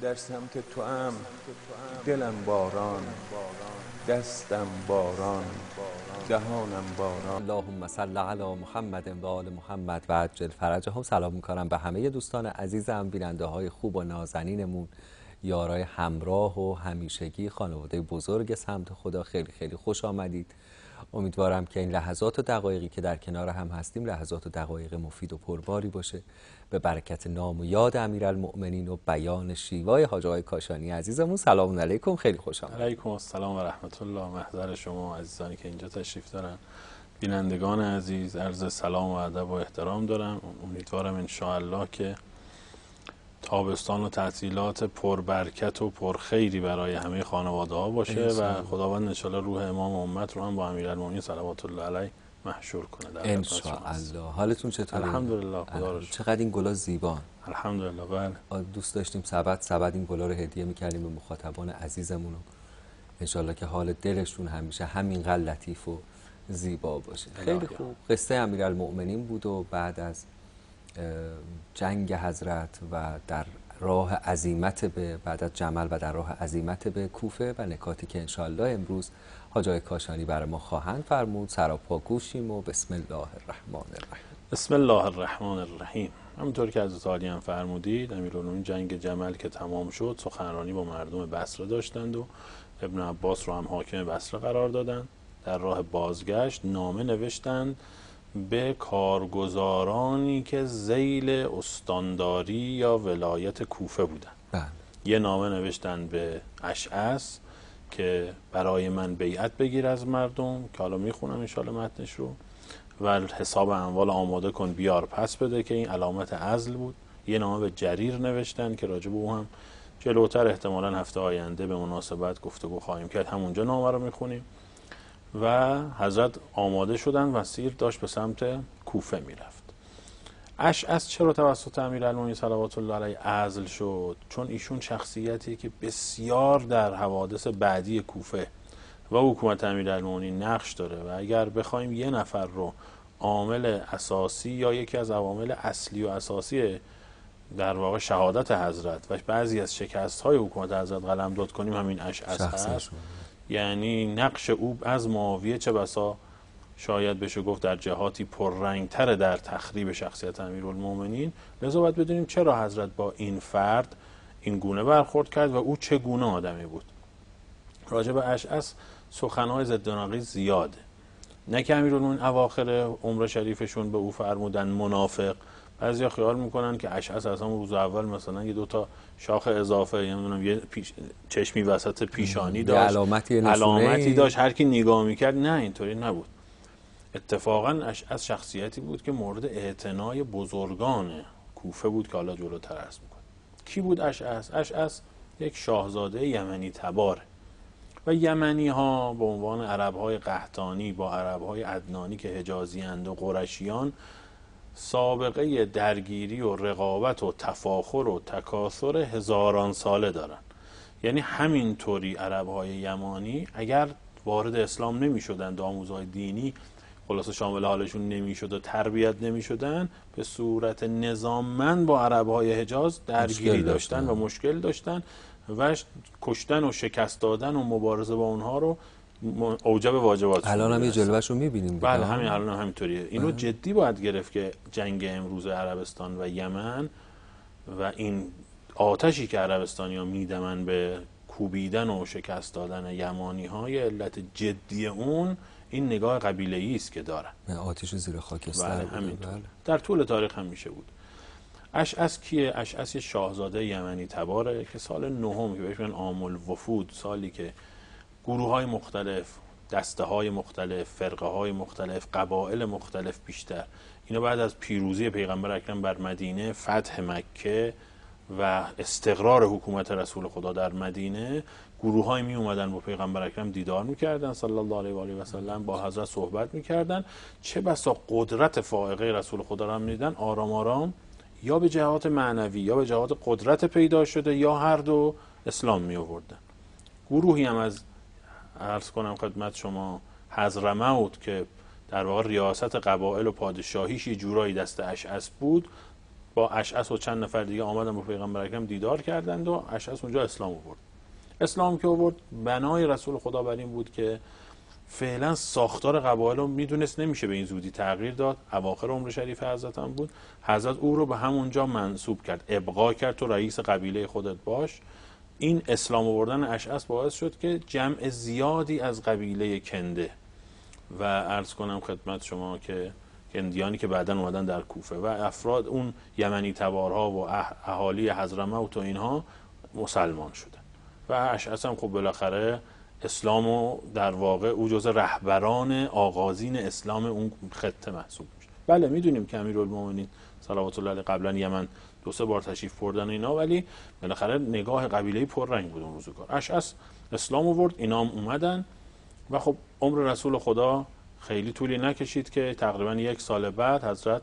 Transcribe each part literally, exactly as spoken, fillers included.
در سمت تو ام، دلم باران، دستم باران، جهانم باران. اللهم صل علی محمد و آل محمد و عجل فرجهم. سلام میکنم به همه دوستان عزیزم، بیننده های خوب و نازنینمون، یارای همراه و همیشگی خانواده بزرگ سمت خدا. خیلی خیلی خوش آمدید. امیدوارم که این لحظات و دقایقی که در کنار هم هستیم لحظات و دقایق مفید و پرباری باشه، به برکت نام و یاد امیرالمؤمنین و بیان شیوای حاج آقای کاشانی عزیزمون. سلام علیکم، خیلی خوش آمدید. علیکم السلام و رحمت الله. محضر شما عزیزانی که اینجا تشریف دارن، بینندگان عزیز، عرض سلام و ادب و احترام دارم. امیدوارم ان شاء الله که تابستان و تعطیلات پربرکت و پرخیری برای همه خانواده ها باشه و خداوند ان شاء الله روح امام امت رو هم با امیرالمؤمنین صلوات الله علیه محشور کنه در ان شاء الله. حالتون چطوره؟ الحمدلله، خدا رو شکر. چقدر این گلا زیبان. الحمدلله. بله، دوست داشتیم سبد سبد این گلا رو هدیه می‌کردیم به مخاطبان عزیزمون. ان شاء الله که حال دلشون همیشه همینقدر لطیف و زیبا باشه. خیلی خوب. قصه امیرالمؤمنین بود و بعد از جنگ حضرت و در راه عزیمت به بعد از جمل و در راه عزیمت به کوفه و نکاتی که ان شاء الله امروز حاج آقای کاشانی برای ما خواهند فرمود سراپا گوشیم و بسم الله الرحمن الرحیم. بسم الله الرحمن الرحیم. همونطور که حضرت عالی هم فرمودید، امیرالمؤمنین جنگ جمل که تمام شد سخنرانی با مردم بصره داشتند و ابن عباس رو هم حاکم بصره قرار دادند. در راه بازگشت نامه نوشتند به کارگزارانی که ذیل استانداری یا ولایت کوفه بودند. بله. یه نامه نوشتند به اشعث که برای من بیعت بگیر از مردم، که حالا میخونم انشاءالله متنش رو، و حساب اموال آماده کن بیار پس بده، که این علامت عزل بود. یه نامه به جریر نوشتن که راجب او هم جلوتر احتمالاً هفته آینده به مناسبت گفتگو خواهیم کرد، همونجا نامه رو میخونیم. و حضرت آماده شدن و سیر داشت به سمت کوفه میرفت. اشعث چرا توسط امیرالمؤمنین صلوات الله علیه عزل شد؟ چون ایشون شخصیتی که بسیار در حوادث بعدی کوفه و حکومت امیرالمؤمنین نقش داره و اگر بخوایم یه نفر رو عامل اساسی یا یکی از عوامل اصلی و اساسی در واقع شهادت حضرت و بعضی از شکست‌های حکومت حضرت قلمداد کنیم، همین اشعث هست. یعنی نقش او از معاویه چه بسا شاید بشه گفت در جهاتی پررنگ‌تر در تخریب شخصیت امیرالمؤمنین. لذا باید بدونیم چرا حضرت با این فرد این گونه برخورد کرد و او چه گونه آدمی بود. راجع به اشعث سخن‌های ضد و نقیض زیاده. نه که امیرالمؤمنین اواخر عمر شریفشون به او فرمودن منافق. بعضیا خیال میکنن که اشعث از همون روز اول مثلا یه دو تا شاخ اضافه، نمیدونم یه پیش... چشمی وسط پیشانی داشت، علامتی, علامتی داشت، هر کی نگاه میکرد. نه، اینطوری نبود. اتفاقا اشعث شخصیتی بود که مورد اعتنای بزرگان کوفه بود که حالا جلوتر عرض میکنه. کی بود اشعث؟ اشعث یک شاهزاده یمنی تباره و یمنی ها به عنوان عرب های قحطانی با عرب های عدنانی که حجازی اند و قرشیان سابقه درگیری و رقابت و تفاخر و تکاثر هزاران ساله دارن. یعنی همینطوری عرب های یمانی اگر وارد اسلام نمی شدن، آموزهای دینی خلاصه شامل حالشون نمی شد و تربیت نمی شدن، به صورت نظاممند با عرب های حجاز درگیری داشتن, داشتن و مشکل داشتن و کشتن و شکست دادن و مبارزه با اونها رو اوجب واجبات. الان هم یه جلوه‌شو می‌بینیم. بله، همین الان هم همینطوریه. اینو بله. جدی باید گرفت که جنگ امروز عربستان و یمن و این آتشی که عربستانی‌ها میدمن به کوبیدن و شکست دادن یمانی‌های، علت جدی اون این نگاه قبیله‌ای است که دارن. آتش زیر خاکستر. بله، همینطور. بله. در طول تاریخ هم میشه بود. اشعث کیه؟ اشعث یه شاهزاده یمنی تباره که سال نهم که بهش میگن عام الوفود، سالی که گروه های مختلف، دسته های مختلف، فرقه های مختلف، قبایل مختلف بیشتر، اینا بعد از پیروزی پیغمبر اکرم بر مدینه، فتح مکه و استقرار حکومت رسول خدا در مدینه، گروه های می اومدن با پیغمبر اکرم دیدار میکردن صلی الله علیه و آله و سلم، با حضرت صحبت میکردن. چه بسا قدرت فائقه رسول خدا را هم میدیدن، آرام آرام یا به جهات معنوی یا به جهات قدرت پیدا شده یا هر دو اسلام می آوردن. گروهی هم از عرض کنم خدمت شما حضرموت که در واقع ریاست قبایل و پادشاهیش یه جورایی دست اشعث بود، با اشعث و چند نفر دیگه آمدن با پیغمبر اکرم دیدار کردند و اشعث اونجا اسلام آورد. اسلام که آورد بنای رسول خدا بر این بود که فعلا ساختار قبایل رو میدونست نمیشه به این زودی تغییر داد. اواخر عمر شریف حضرت هم بود. حضرت او رو به همونجا منصوب کرد، ابقا کرد، تو رئیس قبیله خودت باش. این اسلام آوردن اشعث باعث شد که جمع زیادی از قبیله کنده و عرض کنم خدمت شما که کندیانی که بعداً اومدن در کوفه و افراد اون یمنی تبارها و اهالی حضرموت و اینها مسلمان شدن و اشعث هم خب بالاخره اسلامو در واقع او جزء رهبران آغازین اسلام اون خطه محسوب میشه. بله میدونیم که امیرالمومنین صلوات الله علیه قبلا یمن دو سه بار تشریف بردن اینا، ولی بالاخره نگاه قبیله‌ای پررنگ بود اون روزگار. اشعث اسلام آورد، اینا هم اومدن و خب عمر رسول خدا خیلی طولی نکشید که تقریبا یک سال بعد حضرت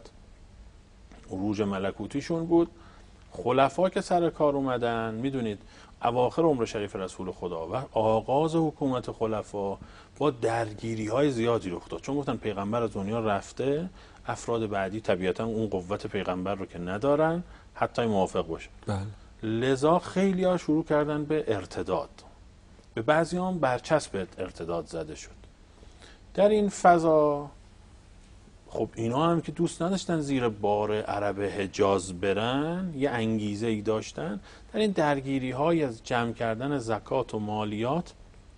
عروج ملکوتیشون بود. خلفا که سر کار اومدن، میدونید اواخر عمر شریف رسول خدا و آغاز حکومت خلفا با درگیری های زیادی رخ داد، چون گفتن پیغمبر از دنیا رفته، افراد بعدی طبیعتا اون قوت پیغمبر رو که ندارن حتی موافق باشه. بله. لذا خیلی ها شروع کردن به ارتداد، به بعضی هم برچسب ارتداد زده شد. در این فضا خب اینا هم که دوست نداشتن زیر بار عرب حجاز برن، یه انگیزه ای داشتن در این درگیری های از جمع کردن زکات و مالیات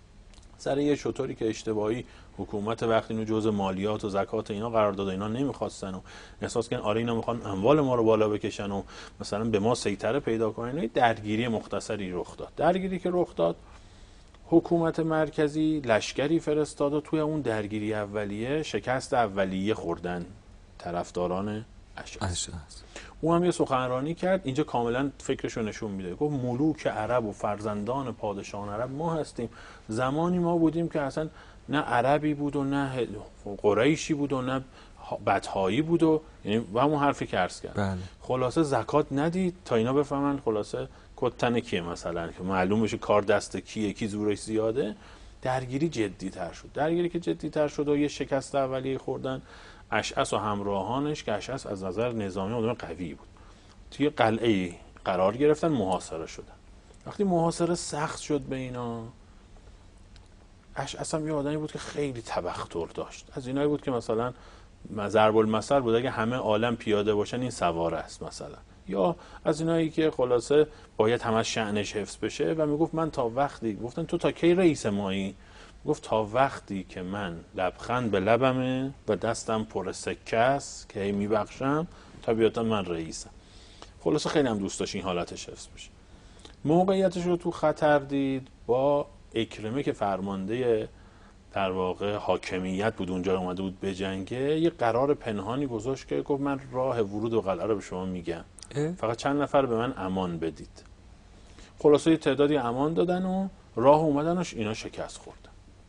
سر یه شطوری که اشتباهی حکومت وقتی اینو جزء مالیات و زکات اینا قرار داد، اینا نمیخواستن و احساس کردن آره اینا میخوان اموال ما رو بالا بکشن و مثلا به ما سیطره پیدا کنن. این درگیری مختصری رخ داد. درگیری که رخ داد حکومت مرکزی لشکری فرستاد و توی اون درگیری اولیه شکست اولیه خوردن طرفداران اشعث. او هم یه سخنرانی کرد، اینجا کاملا فکرشو نشون میده. گفت ملوک عرب و فرزندان پادشاهان عرب ما هستیم. زمانی ما بودیم که اصلا نه عربی بود و نه قریشی بود و نه بدهایی بود و یعنی و همون حرفی که عرض کرد. بله. خلاصه زکات ندید تا اینا بفهمن خلاصه کتن کیه، مثلا که معلوم بشه کار دست کیه، کی زورش زیاده. درگیری جدی تر شد. درگیری که جدی تر شد و یه شکست اولیه خوردن. اشعث و همراهانش که اشعث از نظر نظامی آدم قوی بود، توی قلعه قرار گرفتن، محاصره شدن. وقتی محاصره سخت شد به اینا، اشعث هم یه آدمی بود که خیلی تبختر داشت. از اینایی بود که مثلا ضرب المثل بود، اگه همه عالم پیاده باشن این سوار است مثلا. یا از اینایی که خلاصه باید همه شأنش حفظ بشه و میگفت من تا وقتی، گفتن تو تا کی رئیس مایی؟ گفت تا وقتی که من لبخند به لبمه و دستم پر سکه است که میبخشم طبیعتا من رئیسم. خلاصه خیلی هم دوست داشت این حالتش حفظ بشه. موقعیتش رو تو خطر دید، با اکرمه که فرمانده در واقع حاکمیت بود اونجا اومده بود به جنگه، یه قرار پنهانی گذاشت که گفت من راه ورود و قلعه رو به شما میگم، فقط چند نفر به من امان بدید. خلاصه یه تعدادی امان دادن و راه اومدن و اینا شکست خوردن.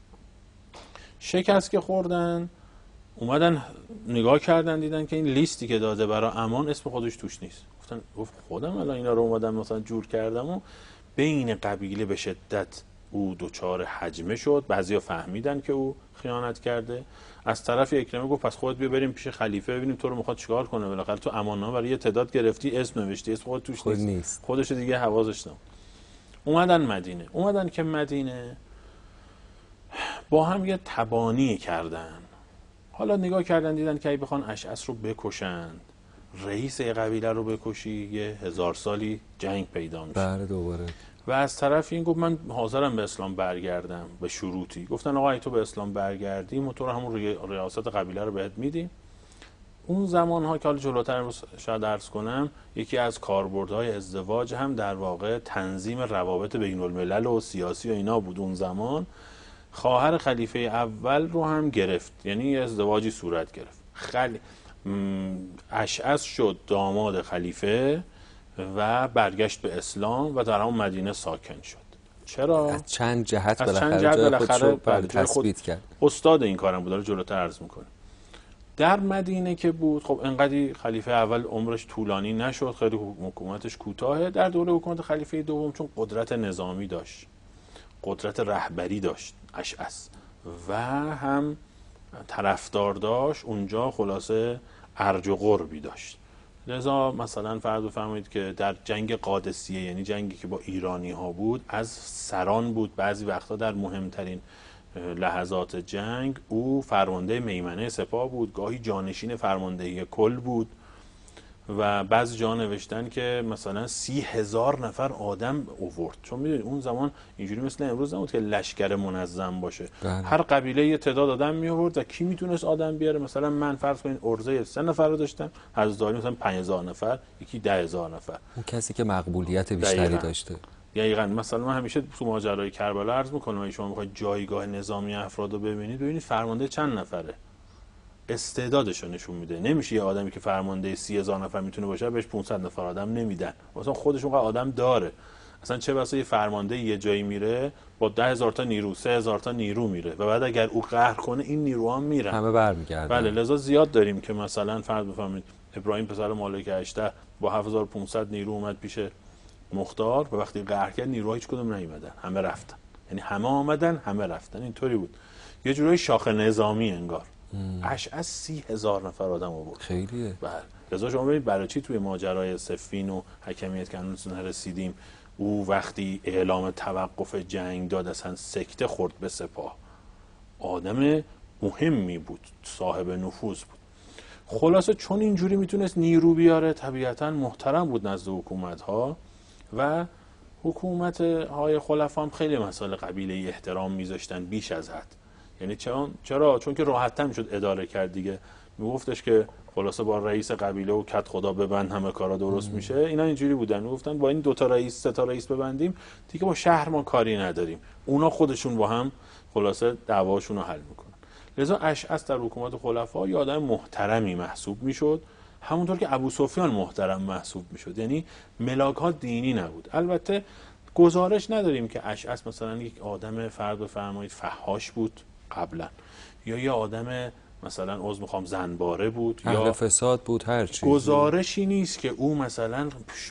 شکست که خوردن اومدن نگاه کردن دیدن که این لیستی که داده برای امان اسم خودش توش نیست. گفتن گفت خودم الان اینا رو اومدم مثلا جور کردم و بین قبیله به شدت او دوچار حجمه شد. بعضیا فهمیدن که او خیانت کرده. از طرف اکرمه گفت پس خودت بیا بریم پیش خلیفه ببینیم تو رو میخواد چیکار کنه، بالاخره تو اماننامه برای یه تعداد گرفتی، اسم نوشتی، اسم خودت توش خود نیست. نیست خودش دیگه حواسش نبود. اومدن مدینه. اومدن که مدینه با هم یه تبانی کردن. حالا نگاه کردن دیدن که اگه بخوان اشعث رو بکشند، رئیس قبیله رو بکشی، یه هزار سالی جنگ پیدا میشه. بله دوباره. و از طرف این گفت من حاضرم به اسلام برگردم به شروطی. گفتن آقا اگه تو به اسلام برگردی ما تو رو همون ریاست قبیله رو بهت میدیم. اون زمان ها که حالا جلوتر شاید عرض کنم، یکی از کاربردهای ازدواج هم در واقع تنظیم روابط بین الملل و سیاسی و اینا بود. اون زمان خواهر خلیفه اول رو هم گرفت، یعنی یه ازدواجی صورت گرفت. خل... اشعث شد داماد خلیفه و برگشت به اسلام و در همون مدینه ساکن شد. چرا؟ از چند جهت از چند جهت بالاخره خود تثبیت کرد. استاد این کارم بود، جلوتر عرض میکنه. در مدینه که بود، خب انقدی خلیفه اول عمرش طولانی نشد، خیلی حکومتش کوتاهه. در دوره حکومت خلیفه دوم چون قدرت نظامی داشت، قدرت رهبری داشت اشعث و هم طرفدار داشت، اونجا خلاصه ارج و قربی داشت. لذا مثلا فرض بفرمایید که در جنگ قادسیه، یعنی جنگی که با ایرانی ها بود، از سران بود. بعضی وقتا در مهمترین لحظات جنگ او فرمانده میمنه سپاه بود، گاهی جانشین فرماندهی کل بود و بعضی جا نوشتن که مثلا سی هزار نفر آدم اوورد. چون میدونید اون زمان اینجوری مثل امروز نبود که لشکر منظم باشه. بله. هر قبیله یه تعداد آدم می آورد و کی میتونست آدم بیاره. مثلا من فرض کنید ارزه سه نفر رو داشتم، حضرت مثلا پنج هزار نفر، یکی ده هزار نفر. اون کسی که مقبولیت بیشتری دقیقا. داشته. دقیقاً. مثلا من همیشه تو ماجرای کربلا عرض میکنم اگه شما میخواید جایگاه نظامی افراد رو ببینید، ببینید فرمانده چند نفره، استعدادش رو نشون میده. نمیشه یه آدمی که فرمانده سی هزار نفر میتونه باشه بهش پانصد نفر آدم نمیدن، مثلا خودش اونقدر آدم داره. اصلا چه بسا یه فرمانده یه جایی میره با ده هزار تا نیرو، سه هزار تا نیرو میره و بعد اگر او قهر کنه این نیروها میرن، همه برمیگردن. بله. لذا زیاد داریم که مثلا فرض بفرمایید ابراهیم پسر مالک اشتر با هفت هزار و پانصد نیرو اومد پیش مختار و وقتی قهر کرد نیروها هیچ کدوم نیومدن، همه رفتن. یعنی همه آمدن همه رفتن. اینطوری بود، یه جورای شاخ نظامی انگار. اشعث سی هزار نفر آدم آورد. خیلیه. بله. لذا شما ببینید برای چی توی ماجرای صفین و حکمیت که هنوز نرسیدیم، او وقتی اعلام توقف جنگ داد اصلا سکته خورد به سپاه. آدم مهمی بود، صاحب نفوذ بود. خلاصه چون اینجوری میتونست نیرو بیاره، طبیعتا محترم بود نزد حکومت ها و حکومت های خلفا هم خیلی مسائل قبیله احترام میذاشتن بیش از حد. یعنی چون چرا چون که راحت‌تر میشد اداره کرد دیگه. میگفتش که خلاصه با رئیس قبیله و کت خدا ببند همه کارا درست میشه. اینا اینجوری بودن، میگفتن با این دو تا رئیس سه تا رئیس ببندیم دیگه با شهر ما کاری نداریم. اونا خودشون با هم خلاصه دعواشون رو حل میکنن. لذا اشعث در حکومت خلفا یه آدم محترمی محسوب میشد، همونطور که ابو سفیان محترم محسوب میشد. یعنی ملاک ها دینی نبود. البته گزارش نداریم که اشعث مثلا یک آدم فرض بفرمایید فحاش بود قبلا، یا یه آدم مثلا عذر میخوام زنباره بود، یا فساد بود، هر چیزی. گزارشی نیست که او مثلا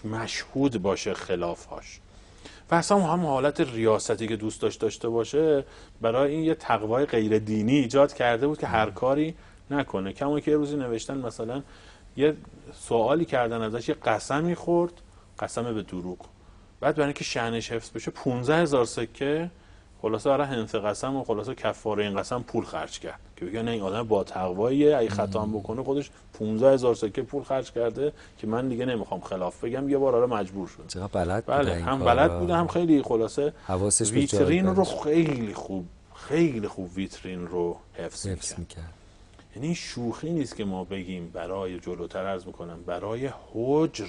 مشهود باشه خلافهاش. و اصلا هم حالت ریاستی که دوست داشت داشته باشه برای این یه تقوای غیر دینی ایجاد کرده بود که هر کاری نکنه. کما که یه روزی نوشتن مثلا یه سوالی کردن ازش، یه قسمی خورد، قسم به دروغ، بعد برای اینکه شأنش حفظ بشه پانزده هزار سکه خلاصه برای حنث قسم و خلاصه کفاره این قسم پول خرج کرد که بگه نه این آدم با تقواییه، اگه خطا هم بکنه خودش پانزده هزار سکه پول خرج کرده که من دیگه نمیخوام خلاف بگم. یه بار آره مجبور شد. چقدر بلد بود. بله، هم بلد بود هم خیلی خلاصه ویترین رو خیلی خوب خیلی خوب ویترین رو حفظ, حفظ میکرد. میکرد. یعنی شوخی نیست که ما بگیم برای جلوتر عرض میکنم برای حجر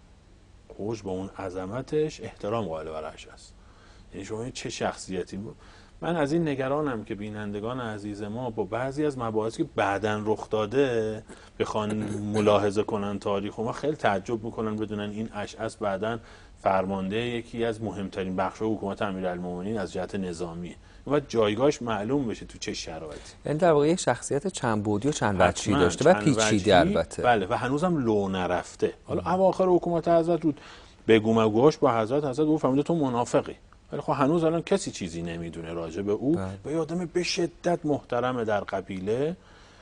حجر با اون عظمتش احترام قائل برش است. یعنی شما چه شخصیتی بود. من از این نگرانم که بینندگان عزیز ما با بعضی از مباحثی که بعداً رخ داده بخوان ملاحظه کنن تاریخ و ما خیلی تعجب میکنن بدونن این اشعث بعداً فرمانده یکی از مهمترین بخش‌های حکومت امیرالمومنین از جهت نظامی و جایگاهش معلوم بشه تو چه شرایطی. یعنی در واقع یک شخصیت چند بعدی و چند وجهی داشته و پیچیده البته. بله و هنوزم لو نرفته. حالا اواخر حکومت حضرت بود بگو مگوهاش با حضرت حضرت او فهمیده تو منافقی. ولی خب هنوز الان کسی چیزی نمیدونه راجع به او. بله. و یه آدم به شدت محترمه در قبیله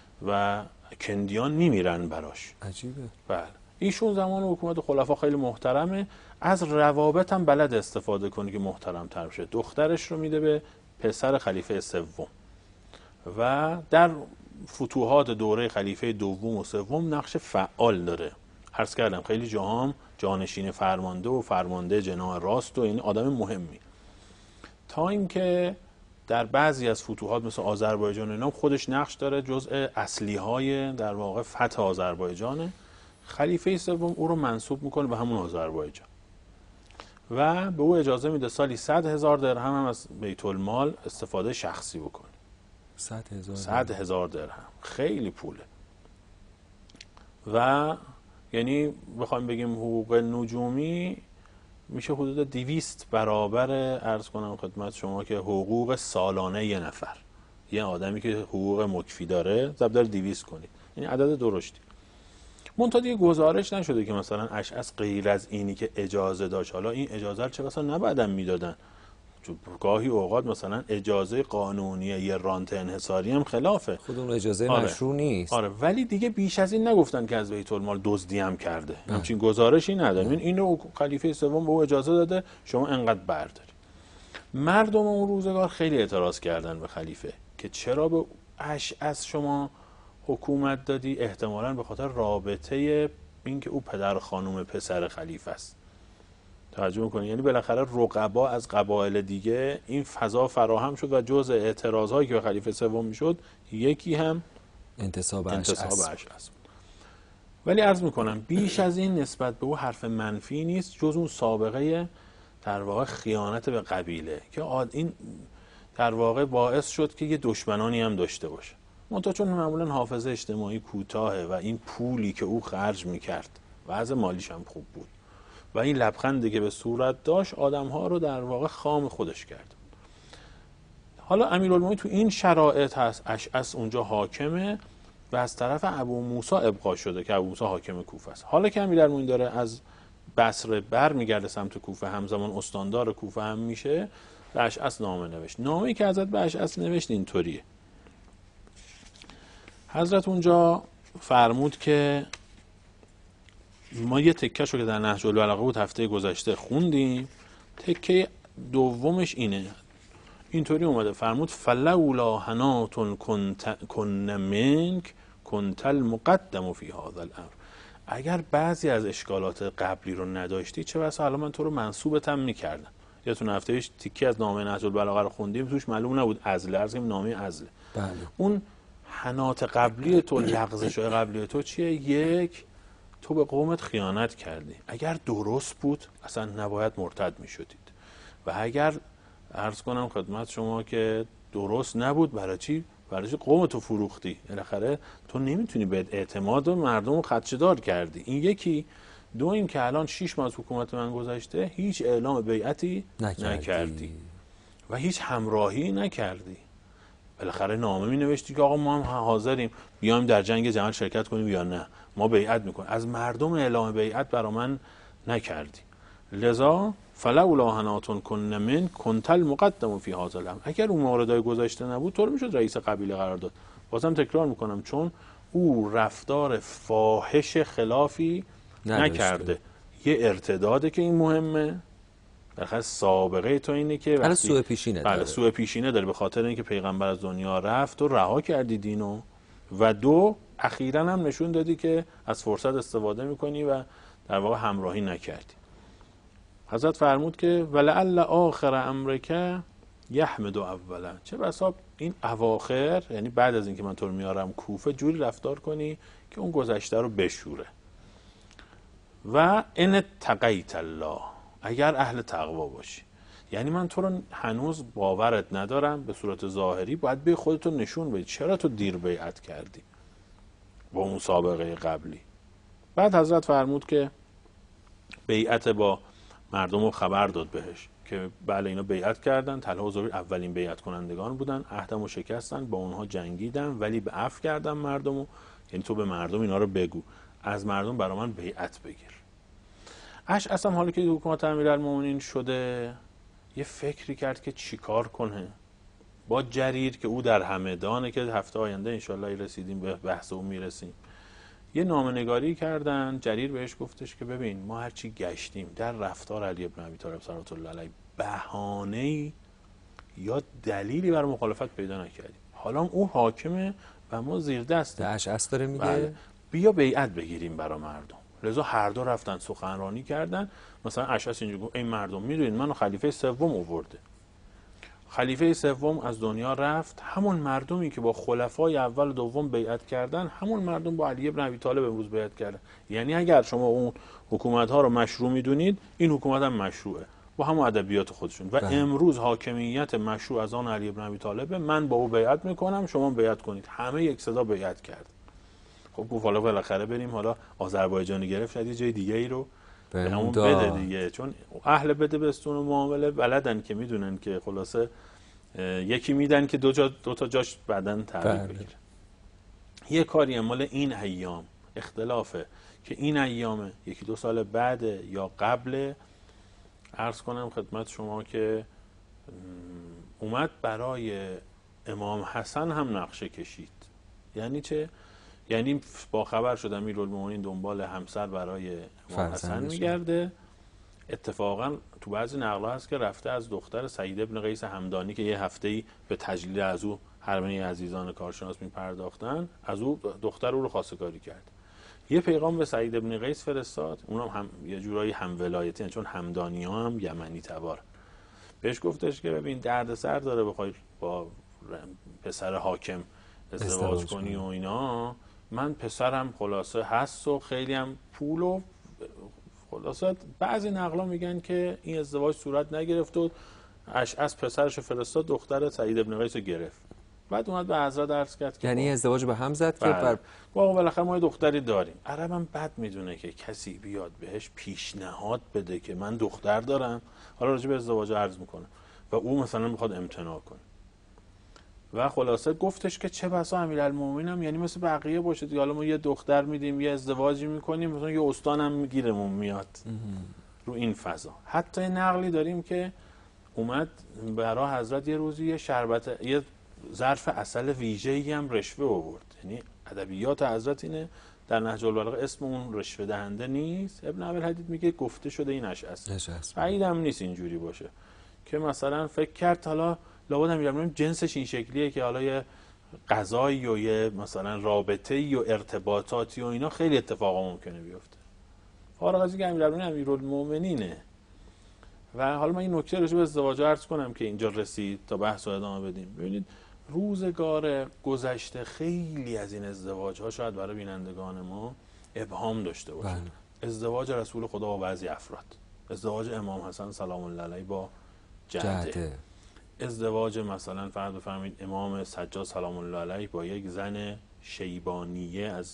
و کندیان میمیرن براش. عجیبه. بله. ایشون زمان حکومت خلفا خیلی محترمه، از روابط هم بلد استفاده کنه که محترم تر بشه. دخترش رو میده به پسر خلیفه سوم و در فتوحات دوره خلیفه دوم و سوم نقش فعال داره. عرض کردم خیلی جاهام جانشین فرمانده و فرمانده جناح راست و این آدم مهمی، تا اینکه در بعضی از فتوحات مثل آذربایجان اینا خودش نقش داره، جزء اصلی های در واقع فتح آذربایجانه. خلیفه سوم او رو منصوب میکنه به همون آذربایجان و به او اجازه میده سالی صد هزار درهم هم از بیت المال استفاده شخصی بکنه. صد هزار صد هزار درهم خیلی پوله. و یعنی بخوایم بگیم حقوق نجومی میشه حدود دویست برابر عرض کنم خدمت شما که حقوق سالانه یه نفر، یه آدمی که حقوق مکفی داره ضرب در دویست کنید، یعنی عدد درشتی. منتها دیگه گزارش نشده که مثلا اشعث غیر از اینی که اجازه داشت، حالا این اجازه رو چه بسا نبعدم میدادن، چون گاهی اوقات مثلا اجازه قانونی یه رانت انحصاری هم خلافه، خود اون اجازه آره. مشروع نیست. آره ولی دیگه بیش از این نگفتن که از بیت المال دزدی هم کرده، همچین گزارشی نداریم. این اینو خلیفه سوم به او اجازه داده شما انقدر برداری. مردم اون روزگار خیلی اعتراض کردن به خلیفه که چرا به اشعث شما حکومت دادی؟ احتمالاً به خاطر رابطه این که او پدر خانم پسر خلیفه است. توجه میکنی؟ یعنی بالاخره رقبا از قبایل دیگه این فضا فراهم شد و جزء اعتراضهایی که به خلیفه سوم میشد یکی هم انتصاب اشعث بود. ولی عرض میکنم بیش از این نسبت به او حرف منفی نیست جز اون سابقه در واقع خیانت به قبیله که این در واقع باعث شد که یه دشمنانی هم داشته باشه. منتها چون معمولا حافظه اجتماعی کوتاهه و این پولی که او خرج میکرد وضع مالیش هم خوب بود و این لبخندی که به صورت داشت آدم‌ها رو در واقع خام خودش کرد. حالا امیرالمومنین تو این شرایط هست، اشعث اونجا حاکمه و از طرف ابو موسی ابقا شده که ابو موسی حاکم کوفه است. حالا که امیرالمومنین داره از بصره بر میگرده سمت کوفه، همزمان استاندار کوفه هم میشه، به اشعث نامه نوشت. نامه‌ای که حضرت به اشعث نوشت اینطوریه. حضرت اونجا فرمود که ما یه تکه‌شو که در نهج البلاغه بود هفته گذشته خوندیم، تکه دومش اینه، اینطوری اومده فرمود فلولا حناتون کن منک کنت المقدم فی هذا الامر. اگر بعضی از اشکالات قبلی رو نداشتی چه بسا الان من تو رو منصوبتم میکردم. یادتون هفته پیش تیکه از نامه نهج البلاغه رو خوندیم، توش معلوم نبود عزل، عرض کنیم نامه عزل. بله. اون حنات قبلی تو، لغزش‌های قبلی تو چیه؟ یک، تو به قومت خیانت کردی. اگر درست بود اصلا نباید مرتد می شدید و اگر عرض کنم خدمت شما که درست نبود برای چی؟ برای چی قومتو فروختی؟ بالاخره تو نمیتونی به اعتماد و مردم رو خدشه‌دار کردی. این یکی. دو این که الان شش ماه از حکومت من گذشته هیچ اعلام بیعتی نکردی, نکردی. و هیچ همراهی نکردی. بالاخره نامه می نوشتی که آقا ما هم حاضریم بیایم در جنگ جمل شرکت کنیم یا نه، ما بیعت میکنیم. از مردم اعلام بیعت برا من نکردی. لذا فلولا حناتون کن من کنت المقدم فی هذا الامر. اگر اون موردای گذشته نبود تو رو میشد رئیس قبیله قرار داد. بازم تکرار میکنم چون او رفتار فاحش خلافی نکرده. یه ارتداده که این مهمه. بالاخره سابقه تو اینه که وقتی سوء پیشینه داره. بله سوء پیشینه داره به خاطر اینکه پیغمبر از دنیا رفت و رها کردی دینو، و دو اخیراً هم نشون دادی که از فرصت استفاده میکنی و در واقع همراهی نکردی. حضرت فرمود که ولعل آخر امرک یحمد اولا. چه بسا این اواخر، یعنی بعد از اینکه من تو رو میارم کوفه، جوری رفتار کنی که اون گذشته رو بشوره. و ان تقیت الله، اگر اهل تقوا باشی. یعنی من تو رو هنوز باورت ندارم به صورت ظاهری، باید به خودتو نشون بدی چرا تو دیر بیعت کردی با اون سابقه قبلی. بعد حضرت فرمود که بیعت با مردم رو خبر داد بهش که بله اینا بیعت کردن، طلحه و زبیر اولین بیعت کنندگان بودن، عهدمو شکستن، با اونها جنگیدن ولی به عفو کردم مردمو. یعنی تو به مردم اینا رو بگو، از مردم برا من بیعت بگیر. اشعث هم حالا که حکومت امیرالمومنین شده یه فکری کرد که چیکار کنه. با جریر که او در همدانه که هفته آینده انشالله رسیدیم به بحث او میرسیم، یه نامه‌نگاری کردن. جریر بهش گفتش که ببین ما هرچی گشتیم در رفتار علی بن ابی طالب صلوات الله علیه بهانه‌ای یا دلیلی برای مخالفت پیدا نکردیم. حالا او حاکمه و ما زیر دستیم. اشعث داره میگه بله. بیا بیعت بگیریم برای مردم. لذا هر دو رفتن سخنرانی کردن. مثلا اشعث اینجوری گفت ای مردم میدونید منو خلیفه سوم آورده. خلیفه سوم از دنیا رفت، همون مردمی که با خلفای اول و دوم بیعت کردن همون مردم با علی بن ابی طالب امروز بیعت کردن. یعنی اگر شما اون حکومت ها رو مشروع میدونید این حکومت هم مشروعه با همون ادبیات خودشون و بله. امروز حاکمیت مشروع از آن علی بن ابی طالب، من با او بیعت میکنم شما بیعت کنید. همه یک صدا بیعت کرد. خب گفت حالا بالاخره بریم حالا آذربایجانی گرفت شاید یه جای دیگه ای رو به همون بده دیگه، چون اهل بده بستون و معامله بلدن که میدونن که خلاصه یکی میدن که دو, جا دو تا جاش بعدن تحویل بگیره. یه کاری مال این ایام اختلافه که این ایامه یکی دو سال بعد یا قبل. عرض کنم خدمت شما که اومد برای امام حسن هم نقشه کشید. یعنی چه؟ یعنی با خبر شد امیرالمومنین دنبال همسر برای امام حسن میگرده. اتفاقا تو بعضی نقل‌ها هست که رفته از دختر سعید ابن قیس همدانی که یه هفته‌ای به تجلیل از او همه عزیزان کارشناس میپرداختن، از او دختر او رو خواستگاری کرد. یه پیغام به سعید ابن قیس فرستاد، اونم هم یه جورایی هم ولایتی، چون همدانی ها هم یمنی تبار. بهش گفتش که ببین درد سر داره بخوای با پسر حاکم ازدواج کنی و اینا، من پسرم خلاصه هست و خیلی هم پول و خلاصه. بعضی نقلا میگن که این ازدواج صورت نگرفت و اشعث پسرش فرستاد، دختر سعید ابن قیس رو گرفت. بعد اومد به حضرت عرض کرد که یعنی ازدواج به هم زد که بر واقعا بالاخره ما یه دختری داریم. عرب هم بد میدونه که کسی بیاد بهش پیشنهاد بده که من دختر دارم، حالا راجع به ازدواج عرض میکنه و او مثلا میخواد امتناع کنه. و خلاصه گفتش که چه بسا امیرالمومنینم یعنی مثل بقیه باشه دیگه، حالا ما یه دختر میدیم یه ازدواجی میکنیم، مثلا یه استانم میگیرمون میاد رو این فضا. حتی نقلی داریم که اومد برای حضرت یه روزی یه شربت یه ظرف عسل ویژه‌ای هم رشوه آورد. یعنی ادبیات حضرت اینه، در نهج البلاغه اسم اون رشوه دهنده نیست. ابن ابی‌الحدید میگه گفته شده این اشعث. بعید هم نیست اینجوری باشه که مثلا فکر کرد حالا لابد امیرالمومنین جنسش این شکلیه که حالا یه قضایی و یه مثلا رابطه‌ای و ارتباطاتی و اینا خیلی اتفاقا ممکنه بیفته. فارغ از اینکه امیرالمومنین امیرالمومنینه. و حالا من این نکته راجع به ازدواج عرض کنم که اینجا رسید تا بحث رو ادامه بدیم. ببینید روزگار گذشته خیلی از این ازدواج ها شاید برای بینندگان ما ابهام داشته باشه. بله. ازدواج رسول خدا با بعضی افراد، ازدواج امام حسن سلام الله علیه با جده, جده. ازدواج مثلا فرض بفرمایید امام سجاد سلام الله علیه با یک زن شیبانیه از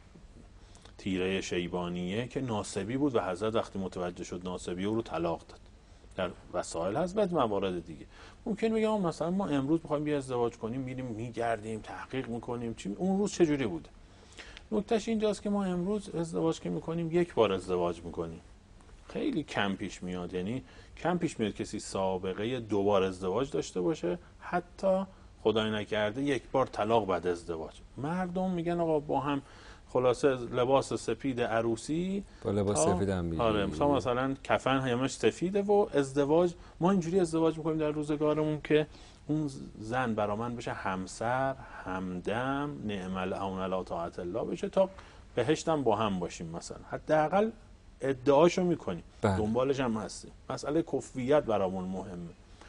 تیره شیبانیه که ناسبی بود و حضرت وقتی متوجه شد ناسبی او رو طلاق داد. در وسائل هست، بعد موارد دیگه ممکن بگم مثلا ما امروز میخوایم بیا ازدواج کنیم، میریم میگردیم تحقیق میکنیم چی اون روز چه جوری بوده. نکتهش اینجاست که ما امروز ازدواج که میکنیم یک بار ازدواج میکنیم، خیلی کم پیش میاد. یعنی کم پیش میاد کسی سابقه دو بار ازدواج داشته باشه، حتی خدای نکرده یک بار طلاق بعد ازدواج. مردم میگن آقا با هم خلاصه لباس سفید عروسی با لباس سفید هم میگیری. آره مثلا مثلا کفن همش سفیده و ازدواج ما اینجوری ازدواج میکنیم در روزگارمون که اون زن برا من بشه همسر، همدم، نعم العون علی طاعت الله بشه تا بهشتم با هم باشیم. مثلا حداقل ادعاشو میکنیم، دنبالش هم هستیم. مسئله کفویت برامون مهمه،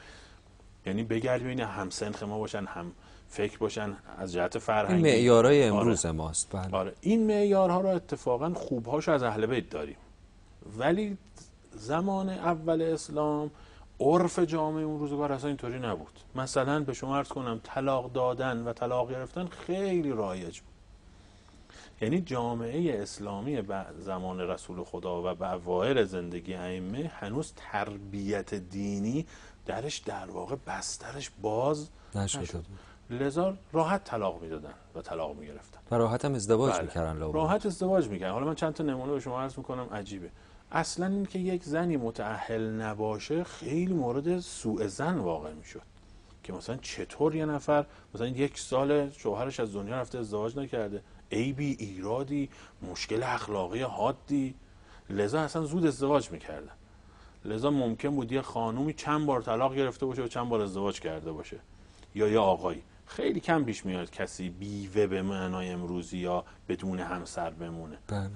یعنی بگردیم این همسنخ ما باشن، هم فکر باشن از جهت فرهنگی. این معیارهای امروز آره. ماست. بله. آره این معیارها رو اتفاقا خوبهاشو از اهل بیت داریم، ولی زمان اول اسلام عرف جامعه اون روزگار اصلا اینطوری نبود. مثلا به شما عرض کنم طلاق دادن و طلاق گرفتن خیلی رایج بود. یعنی جامعه اسلامی زمان رسول خدا و به اوایل زندگی ائمه هنوز تربیت دینی درش در واقع بسترش باز نشد، لذا راحت طلاق میدادن و طلاق میگرفتن و راحت هم ازدواج بله. میکردن لابد. راحت ازدواج میکردن. حالا من چند تا نمونه به شما عرض میکنم عجیبه. اصلا این که یک زنی متأهل نباشه خیلی مورد سوء ظن واقع میشد که مثلا چطور یه نفر مثلا یک سال شوهرش از دنیا رفته ازدواج نکرده، عیبی، ایرادی، مشکل اخلاقی حادی، لذا اصلا زود ازدواج میکردن. لذا ممکن بود یه خانومی چند بار طلاق گرفته باشه و چند بار ازدواج کرده باشه، یا یه آقایی. خیلی کم پیش میاد کسی بیوه به معنای امروزی یا بدون همسر بمونه. بله.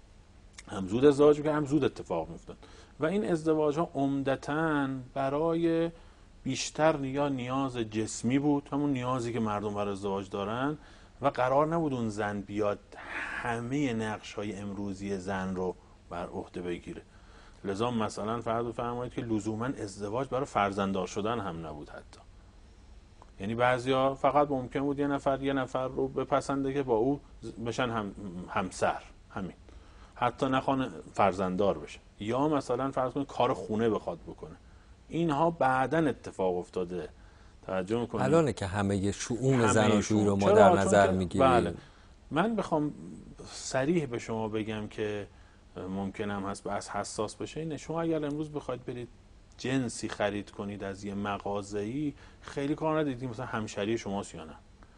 هم زود ازدواج میکنه هم زود اتفاق میفتن و این ازدواج ها عمدتاً برای بیشتر یا نیاز جسمی بود، همون نیازی که مردم برای ازدواج دارن، و قرار نبود اون زن بیاد همه نقش های امروزی زن رو بر عهده بگیره. لذا مثلا فرض بفرمایید که لزوما ازدواج برای فرزنددار شدن هم نبود حتی. یعنی بعضیا فقط ممکن بود یه نفر یه نفر رو بپسنده که با او بشن هم همسر، همین، حتی نخوان فرزنددار بشه، یا مثلا فرض کنید کار خونه بخواد بکنه. اینها بعداً اتفاق افتاده. توجه میکنید الانه که همه شؤون زناشویی رو ما در نظر میگیریم. بله. من بخوام صریح به شما بگم که ممکنم هست بحث حساس بشه، اینه شما اگر امروز بخواید برید جنسی خرید کنید از یه مغازه‌ای خیلی کار ندیدید مثلا همشری شماست یا نه،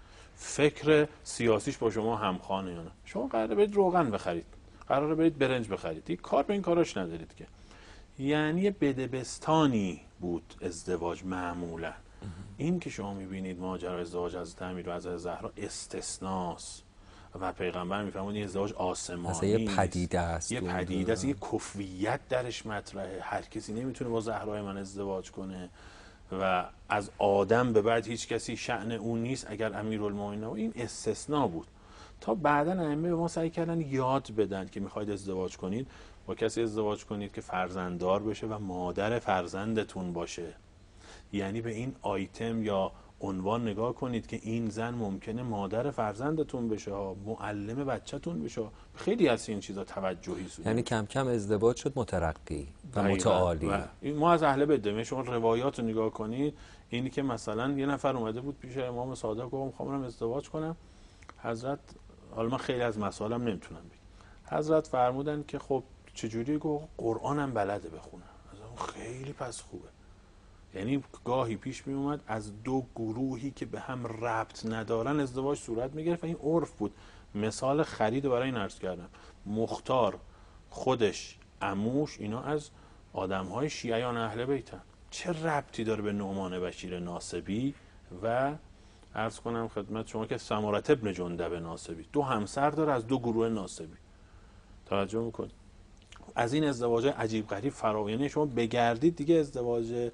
فکر سیاسیش با شما همخوانه یا نه. شما قراره برید روغن بخرید، قراره برید برنج بخرید، یک کار به این کاراش ندارید که. یعنی یه بدبستانی بود ازدواج معمولا. این که شما میبینید ماجرای ازدواج حضرت امیر و حضرت زهرا استثناست و پیغمبر میفرمود این ازدواج آسمانی یه پدیده است، یه پدیده است، یه کفویت درش مطرحه، هر کسی نمیتونه با زهرای من ازدواج کنه و از آدم به بعد هیچ کسی شأن اون نیست اگر امیرالمومنین نبود. این استثناء بود تا بعداً ائمه به ما سعی کردن یاد بدن که میخواید ازدواج کنید با کسی ازدواج کنید که فرزنددار بشه و مادر فرزندتون باشه. یعنی به این آیتم یا عنوان نگاه کنید که این زن ممکنه مادر فرزندتون بشه، معلم بچه‌تون بشه. خیلی از این چیزا توجهی سود. یعنی کم کم ازدواج شد مترقی و متعالی. و ما از اهل بیت شما روایات رو نگاه کنید، اینی که مثلا یه نفر اومده بود پیش امام صادق گفت می‌خوام ازدواج کنم. حضرت، حالا من خیلی از مسائلم نمیتونم بگم، حضرت فرمودن که خب چجوری؟ گفت قرآنم بلده بخونه. خیلی پس خوبه. یعنی گاهی پیش می اومد از دو گروهی که به هم ربط ندارن ازدواج صورت می گرفت و این عرف بود. مثال خرید برای این عرض کردم، مختار خودش، عموش، اینا از آدم های شیعیان اهل بیتن. چه ربطی داره به نعمان بشیر ناصبی و عرض کنم خدمت شما که سمارة ابن جندب ناصبی؟ دو همسر داره از دو گروه ناصبی. توجه میکنید؟ از این ازدواج عجیب غریب فراوانی شما بگردید دیگه ازدواج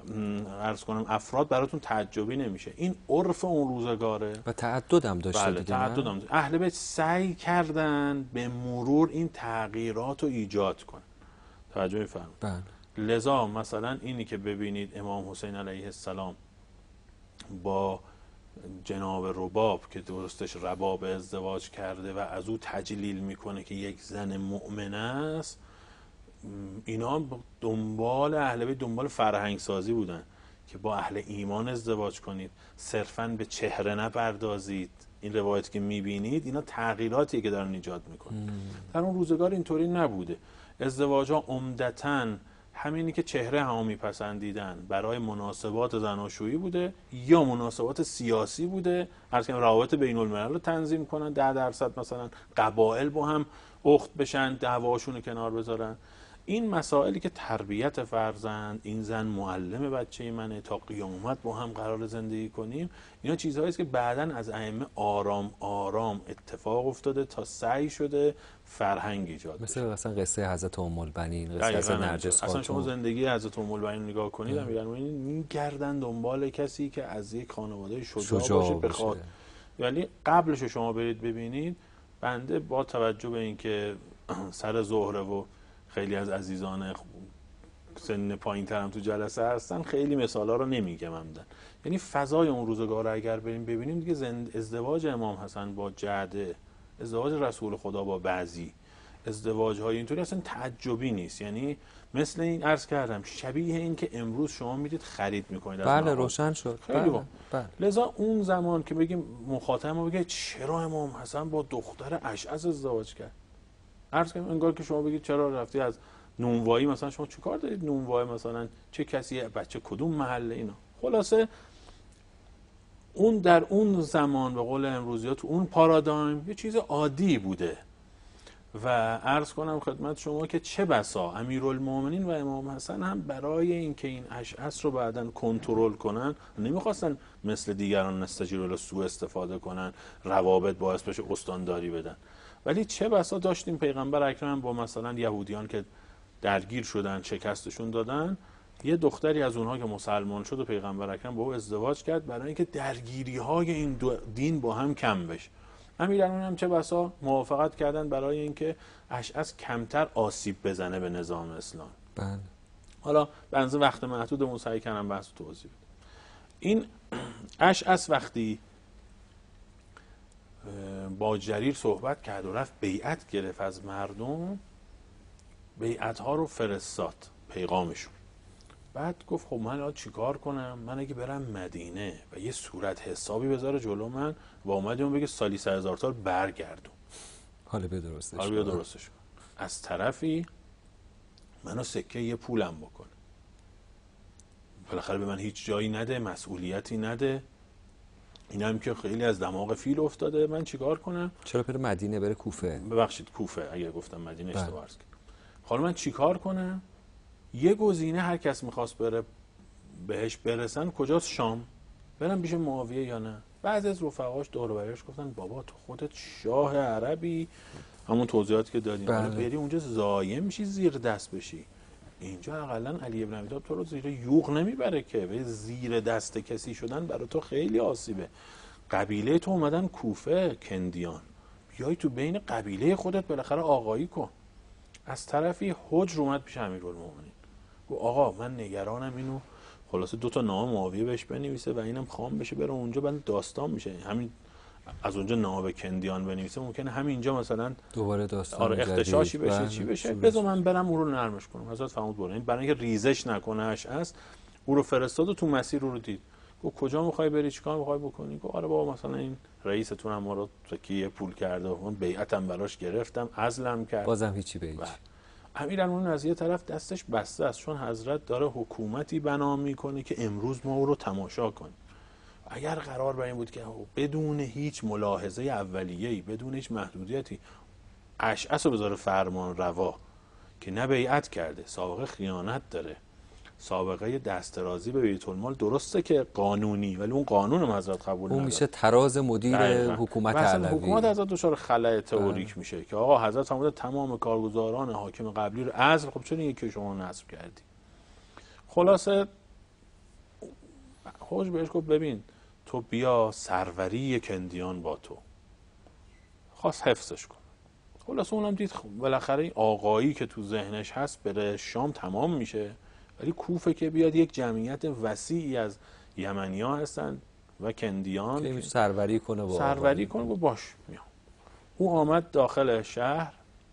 عرض کنم افراد براتون تعجبی نمیشه. این عرف اون روزگاره و تعدد هم داشته. بله، دیگه تعدد هم داشته. اهل بیت سعی کردن به مرور این تغییرات رو ایجاد کنن. توجه می‌فرمایید؟ بله. لذا مثلا اینی که ببینید امام حسین علیه السلام با جناب رباب که درستش رباب ازدواج کرده و از او تجلیل میکنه که یک زن مؤمن است، اینا دنبال اهل بیت دنبال فرهنگ سازی بودن که با اهل ایمان ازدواج کنید، صرفاً به چهره نپردازید. این روایت که میبینید اینا تغییراتی که دارن ایجاد میکنن. در اون روزگار اینطوری نبوده. ازدواج ها عمدتاً همینی که چهره هم میپسندیدن برای مناسبات زناشویی بوده یا مناسبات سیاسی بوده. عرض کنم روابط بین الملل رو تنظیم کنن، ده درصد مثلا قبایل با هم اخت بشن، دعواشون رو کنار بذارن. این مسائلی که تربیت فرزند، این زن معلم بچه منه، تا قیامت با هم قرار زندگی کنیم، اینا چیزهایی است که بعداً از ائمه آرام آرام اتفاق افتاده تا سعی شده فرهنگ ایجاد مثل مثلا قصه حضرت ام البنین، قصه اصلا نرجس خاتون. اصلا شما زندگی حضرت ام البنین نگاه کنید، امیرالمومنین میگردن دنبال کسی که از یک خانواده شجاع, شجاع باشه بخواد. ولی قبلش شما برید ببینید، بنده با توجه به اینکه سر ظهره و خیلی از عزیزان سن پایین ترم تو جلسه هستن، خیلی مثالا رو نمیگم عمدن. یعنی فضای اون روزگار رو اگر بریم ببینیم دیگه، زند... ازدواج امام حسن با جعده، ازدواج رسول خدا با بعضی، ازدواج های اینطوری اصلا تعجبی نیست. یعنی مثل این عرض کردم، شبیه این که امروز شما میرید خرید میکنید. بله روشن شد. خیلی بله. بله. لذا اون زمان که بگیم مخاطب ما بگه چرا امام حسن با دختر اشعث ازدواج کرد، عرض کنم انگار که شما بگید چرا رفتی از نونوایی، مثلا شما چیکار دارید نونوایی، مثلا چه کسی، بچه کدوم محله، اینا. خلاصه اون در اون زمان به قول امروزی ها تو اون پارادایم یه چیز عادی بوده و عرض کنم خدمت شما که چه بسا امیرالمومنین و امام حسن هم برای اینکه این اشعث رو بعداً کنترل کنن نمیخواستن مثل دیگران نستجیر له سوء استفاده کنن، روابط باعث بشه استانداری بدن. ولی چه بسا داشتیم پیغمبر اکرم با مثلا یهودیان که درگیر شدن، شکستشون دادن، یه دختری از اونها که مسلمان شد و پیغمبر اکرم با او ازدواج کرد برای اینکه درگیری های این دین با هم کم بشه. امیرالمومنین هم چه بسا موافقت کردن برای اینکه اشعث کمتر آسیب بزنه به نظام اسلام. بله. حالا بنز وقت محدودمون سعی کردم بحث توضیح بدم. این اشعث وقتی با جریر صحبت کرد و رفت بیعت گرفت از مردم، بیعت ها رو فرستاد پیغامشون. بعد گفت خب من الان چیکار کنم؟ من اگه برم مدینه و یه صورت حسابی بذاره جلو من و اومد اون بگه سالی سه هزار تا برگردون، حالا بیا درستش حالا بیا درستش کن. از طرفی منو سکه یه پولم بکنه. بالاخره به من هیچ جایی نده، مسئولیتی نده. این هم که خیلی از دماغ فیل افتاده، من چیکار کنم؟ چرا بره مدینه، بره کوفه؟ ببخشید کوفه، اگر گفتم مدینه اشتباه عرض کردم. حالا من چیکار کنم؟ یه گزینه هر کس میخواست بره بهش برسن کجاست؟ شام. برم پیش معاویه یا نه؟ بعضی از رفقاش دور و بریاش گفتن بابا تو خودت شاه عربی، همون توضیحاتی که دادیم، حالا بری اونجا ضایع میشی، زیر دست بشی. اینجا حداقل علی ابن ابی طالب تو رو زیر یوغ نمیبره که، به زیر دست کسی شدن برای تو خیلی آسیبه. قبیله تو اومدن کوفه، کندیان، بیای تو بین قبیله خودت بالاخره آقایی کن. از طرفی حجر اومد پیش امیرالمومنین گفت آقا من نگرانم اینو، خلاصه دو تا نامه معاویه بهش بنویسه و اینم خام بشه بره اونجا، بعد داستان میشه. همین از اونجا نامه به کندیان بنویسه ممکنه همینجا مثلا دوباره داستان آره اختشاشی بشه، چی بشه، بذار من برم اون رو نرمش کنم. حضرت فرمود برو. این برای اینکه ریزش نکنه اشعث او رو فرستاد و تو مسیر او رو دید. گفت کجا میخوای بری، چیکار میخوای بکنی؟ گفت آره بابا مثلا این رئیستون هم ما رو تکیه پول کرده، اون بیعتم براش گرفتم، عزلم کرد، بازم هیچی به هیچ. امیرالمومنین از یه طرف دستش بسته است، چون حضرت داره حکومتی بنا میکنه که امروز ما او رو تماشا کنیم. اگر قرار بر این بود که بدون هیچ ملاحظه اولیه‌ای، بدون هیچ محدودیتی اشعث رو بذاره فرمان روا که نه بیعت کرده، سابقه خیانت داره، سابقه دسترازی به بیت المال، درسته که قانونی، ولی اون قانون هم حضرت قبول نداره، اون میشه تراز مدیر دقیقا. حکومت علوی. حکومت علوی حضرت دچار خلأ تئوریک میشه که آقا حضرت فرموده تمام کارگزاران حاکم قبلی رو عزل، خب چرا یکی شما نصب کردی؟ خلاصه حج بهش گفت ببین تو بیا سروری کندیان با تو، خواست حفظش کن. خلاصه اونم دید بالاخره این آقایی که تو ذهنش هست بره شام تمام میشه، ولی کوفه که بیاد یک جمعیت وسیعی از یمنی ها هستن و کندیان که سروری کنه با سروری کنه با باش میام. او آمد داخل شهر.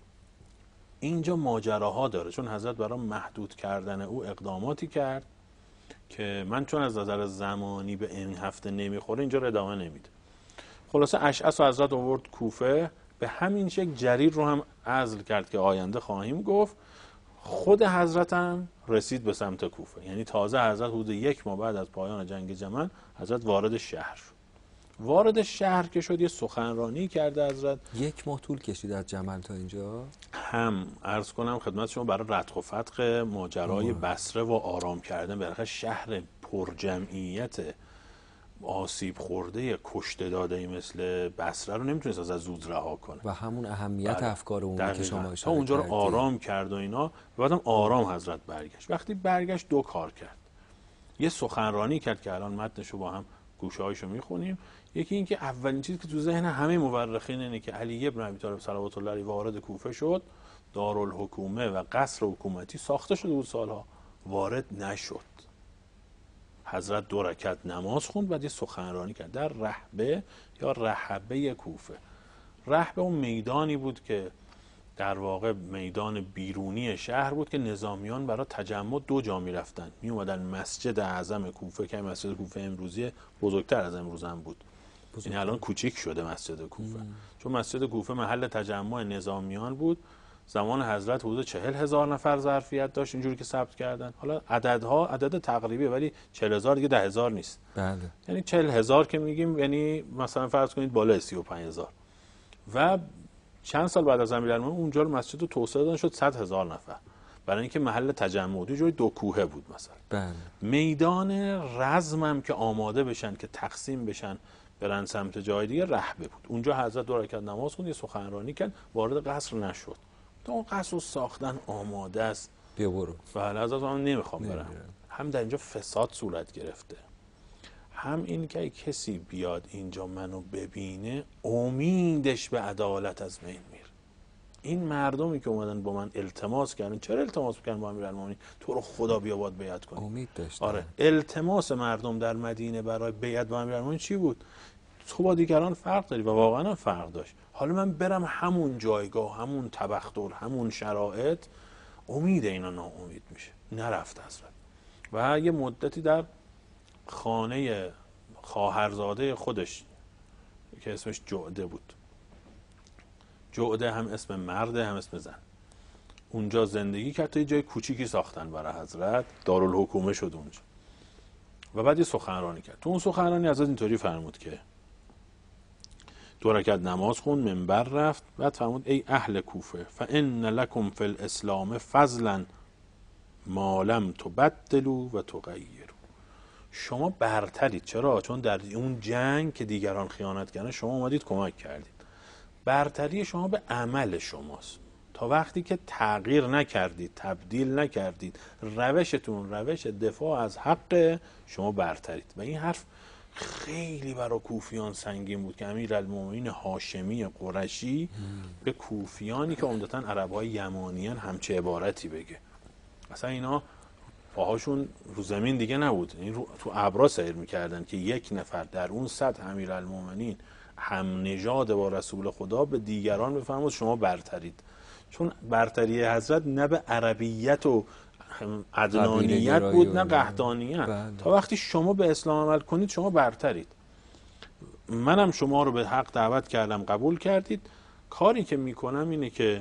اینجا ماجراها داره، چون حضرت برای محدود کردن او اقداماتی کرد که من چون از نظر زمانی به این هفته نمیخوره اینجا رو ادامه نمیده. خلاصه اشعث و حضرت آورد کوفه، به همین شکل جریر رو هم عزل کرد که آینده خواهیم گفت. خود حضرت هم رسید به سمت کوفه، یعنی تازه حضرت حدود یک ماه بعد از پایان جنگ جمل حضرت وارد شهر شد. وارد شهر که شد یه سخنرانی کرده حضرت. یک ماه طول کشید از جمل تا اینجا. هم عرض کنم خدمت شما برای ردخ و فتق ماجرای بصره و آرام کردن، بالاخره شهر پرجمعیت آسیب خورده کشته داده مثل بصره رو نمیتونست از زود رها کنه و همون اهمیت افکار اون که شما اشاره تا اونجا رو کردی. آرام کرد و اینا. بعدم آرام حضرت برگشت. وقتی برگشت دو کار کرد. یه سخنرانی کرد که الان متنش رو با هم گوشه‌هایشو میخونیم. یکی این که اولین چیزی که تو ذهن همه مورخین اینه که علی ابن ابی طالب صلوات الله علیه وارد کوفه شد، دارالحکومه و قصر حکومتی ساخته شده بود سالها، وارد نشد. حضرت دو رکعت نماز خوند، بعد یه سخنرانی کرد در رحبه یا رحبه کوفه. رحبه اون میدانی بود که در واقع میدان بیرونی شهر بود که نظامیان برای تجمع دو جا می رفتن. می اومدن مسجد اعظم کوفه که مسجد کوفه امروزی بزرگتر از امروز هم بود، یعنی الان کوچیک شده مسجد کوفه ام. چون مسجد کوفه محل تجمع نظامیان بود. زمان حضرت حدود چهل هزار نفر ظرفیت داشت اینجوری که ثبت کردن. حالا عددها عدد تقریبی، ولی چهل هزار دیگه ده هزار نیست. بله. یعنی چهل هزار که میگیم یعنی مثلا فرض کنید بالای سی و پنج هزار. و چند سال بعد از امیرالمومنین اونجا رو مسجد رو توسعه دادن شد صد هزار نفر، برای اینکه محل تجمع بود. جوری دو کوهه بود مثلا. بله. میدان رزمم که آماده بشن که تقسیم بشن برن سمت جای دیگه رحبه بود. اونجا حضرت دو رکعت نماز خوند، یه سخنرانی کرد، وارد قصر نشد. تا اون قصر رو ساختن آماده است، بیا برو. بله حضرت من نمیخوام برم. هم در اینجا فساد صورت گرفته، هم این که کسی بیاد اینجا منو ببینه امیدش به عدالت از بین میره. این مردمی که اومدن با من التماس کردن، چرا التماس کردن با امیرالمومنین تو رو خدا بیا باید بیعت کنی؟ امید داشتن. آره، التماس مردم در مدینه برای بیعت با امیرالمومنین چی بود؟ تو با دیگران فرق داری و واقعا فرق داشت. حالا من برم همون جایگاه، همون تبختر، همون شرایط، امید اینا ناامید میشه. نرفت حضرت و یه مدتی در خانه خواهرزاده خودش که اسمش جعده بود، جعده هم اسم مرده هم اسم زن، اونجا زندگی کرد تا یه جای کوچیکی ساختن برای حضرت، دارالحکومه شد اونجا. و بعد یه سخنرانی کرد. تو اون سخنرانی حضرت اینطوری فرمود که دو رکعت نماز خون، منبر رفت، بعد فرمود ای اهل کوفه فان لکم فی الاسلام فضلا ما لم تبدلوا و تغیروا. شما برترید. چرا؟ چون در اون جنگ که دیگران خیانت کردن شما اومدید کمک کردید. برتری شما به عمل شماست. تا وقتی که تغییر نکردید، تبدیل نکردید، روشتون روش دفاع از حق، شما برترید. و این حرف خیلی برای کوفیان سنگین بود که امیرالمومنین هاشمی قرشی به کوفیانی که عمدتاً عرب‌های یمانیان همچه عبارتی بگه. اصلا اینا پاهاشون رو زمین دیگه نبود، این رو تو ابرا سیر میکردن که یک نفر در اون سطح امیرالمومنین هم نژاد با رسول خدا به دیگران بفرمود شما برترید. چون برتری حضرت نه به عربیت و عدنانیت بود نه قحطانیت. بله. تا وقتی شما به اسلام عمل کنید شما برترید. منم شما رو به حق دعوت کردم، قبول کردید. کاری که میکنم اینه که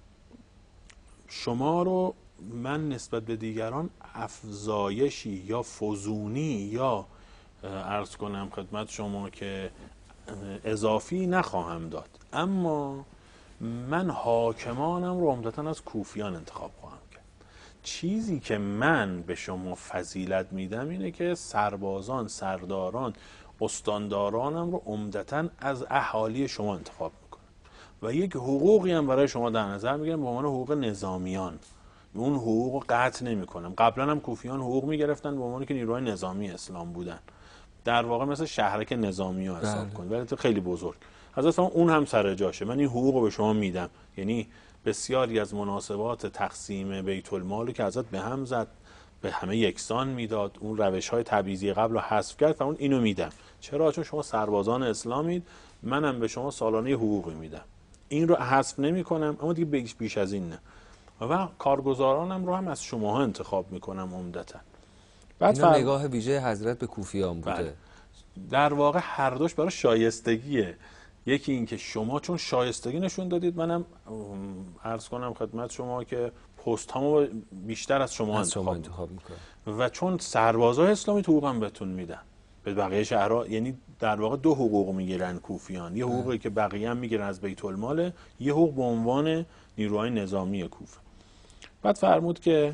شما رو من نسبت به دیگران افزایشی یا فزونی یا عرض کنم خدمت شما که اضافی نخواهم داد، اما من حاکمانم رو عمدتاً از کوفیان انتخاب خواهم کرد. چیزی که من به شما فضیلت میدم اینه که سربازان، سرداران، استاندارانم رو عمدتاً از اهالی شما انتخاب میکنم و یک حقوقی هم برای شما در نظر میگیرم به عنوان حقوق نظامیان. اون حقوق رو قطع نمی کنم. قبلا هم کوفیان حقوق می گرفتن به عنوان که نیروهای نظامی اسلام بودن، در واقع مثل شهرک نظامی ها حساب کنید، ولی خیلی بزرگ. حضرت اون هم سر جاشه. من این حقوق رو به شما میدم. یعنی بسیاری از مناسبات تقسیم بیت المال که حضرت به هم زد به همه یکسان میداد، اون روش های تبعیضی قبل رو حذف کرد، فرمود اینو میدم. چرا؟ چون شما سربازان اسلامید، منم به شما سالانه حقوقی میدم. این رو حذف نمی کنم، اما دیگه بیش, بیش از این نه. و کارگزارانم رو هم از شماها انتخاب میکنم عمدتاً. بعد این نگاه ویژه حضرت به کوفیان بوده. بله. در واقع هر دوش برای شایستگیه. یکی این که شما چون شایستگی نشون دادید، منم عرض کنم خدمت شما که پست همو بیشتر از شما, از شما انتخاب, انتخاب میکنم و چون سربازای اسلامی حقوقم بهتون میدن به بقیه شهرها. یعنی در واقع دو حقوق میگیرن کوفیان، یه حقوقی که بقیه هم میگیرن از بیت المال، یه حقوق به عنوان نیروهای نظامی کوفه. بعد فرمود که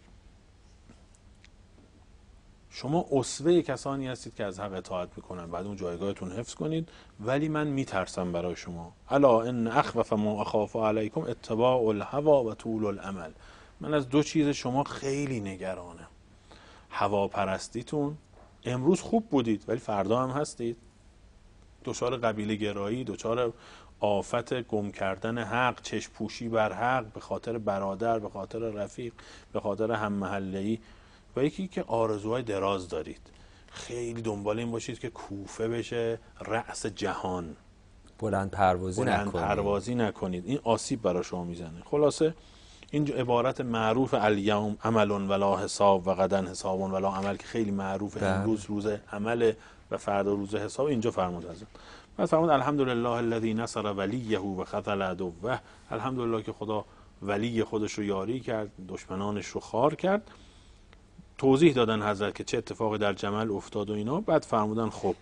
شما اسوه کسانی هستید که از حق اطاعت میکنن، بعد اون جایگاهتون حفظ کنید، ولی من میترسم برای شما. الا ان اخوف ما اخاف علیکم اتباع الهوا و طول الامل. من از دو چیز شما خیلی نگرانم. هواپرستیتون، امروز خوب بودید ولی فردا هم هستید. دچار قبیله گرایی، دچار آفت گم کردن حق، چشم پوشی بر حق به خاطر برادر، به خاطر رفیق، به خاطر هم محله‌ای. و یکی که آرزوهای دراز دارید، خیلی دنبال این باشید که کوفه بشه رأس جهان، بلند پروازی بلند نکنید. پروازی نکنید. این آسیب برای شما میزنه. خلاصه این عبارت معروف الیوم عمل ولا حساب و غدا حساب ولا عمل که خیلی معروفه، امروز روز عمل و فردا روز حساب، اینجا فرمود حضرت. بعد فرمود الحمدلله الذی نصر ولیه و خذل عدوه. الحمدلله که خدا ولی خودش رو یاری کرد، دشمنانش رو خار کرد. توضیح دادن حضرت که چه اتفاقی در جمل افتاد و اینا. بعد فرمودن خب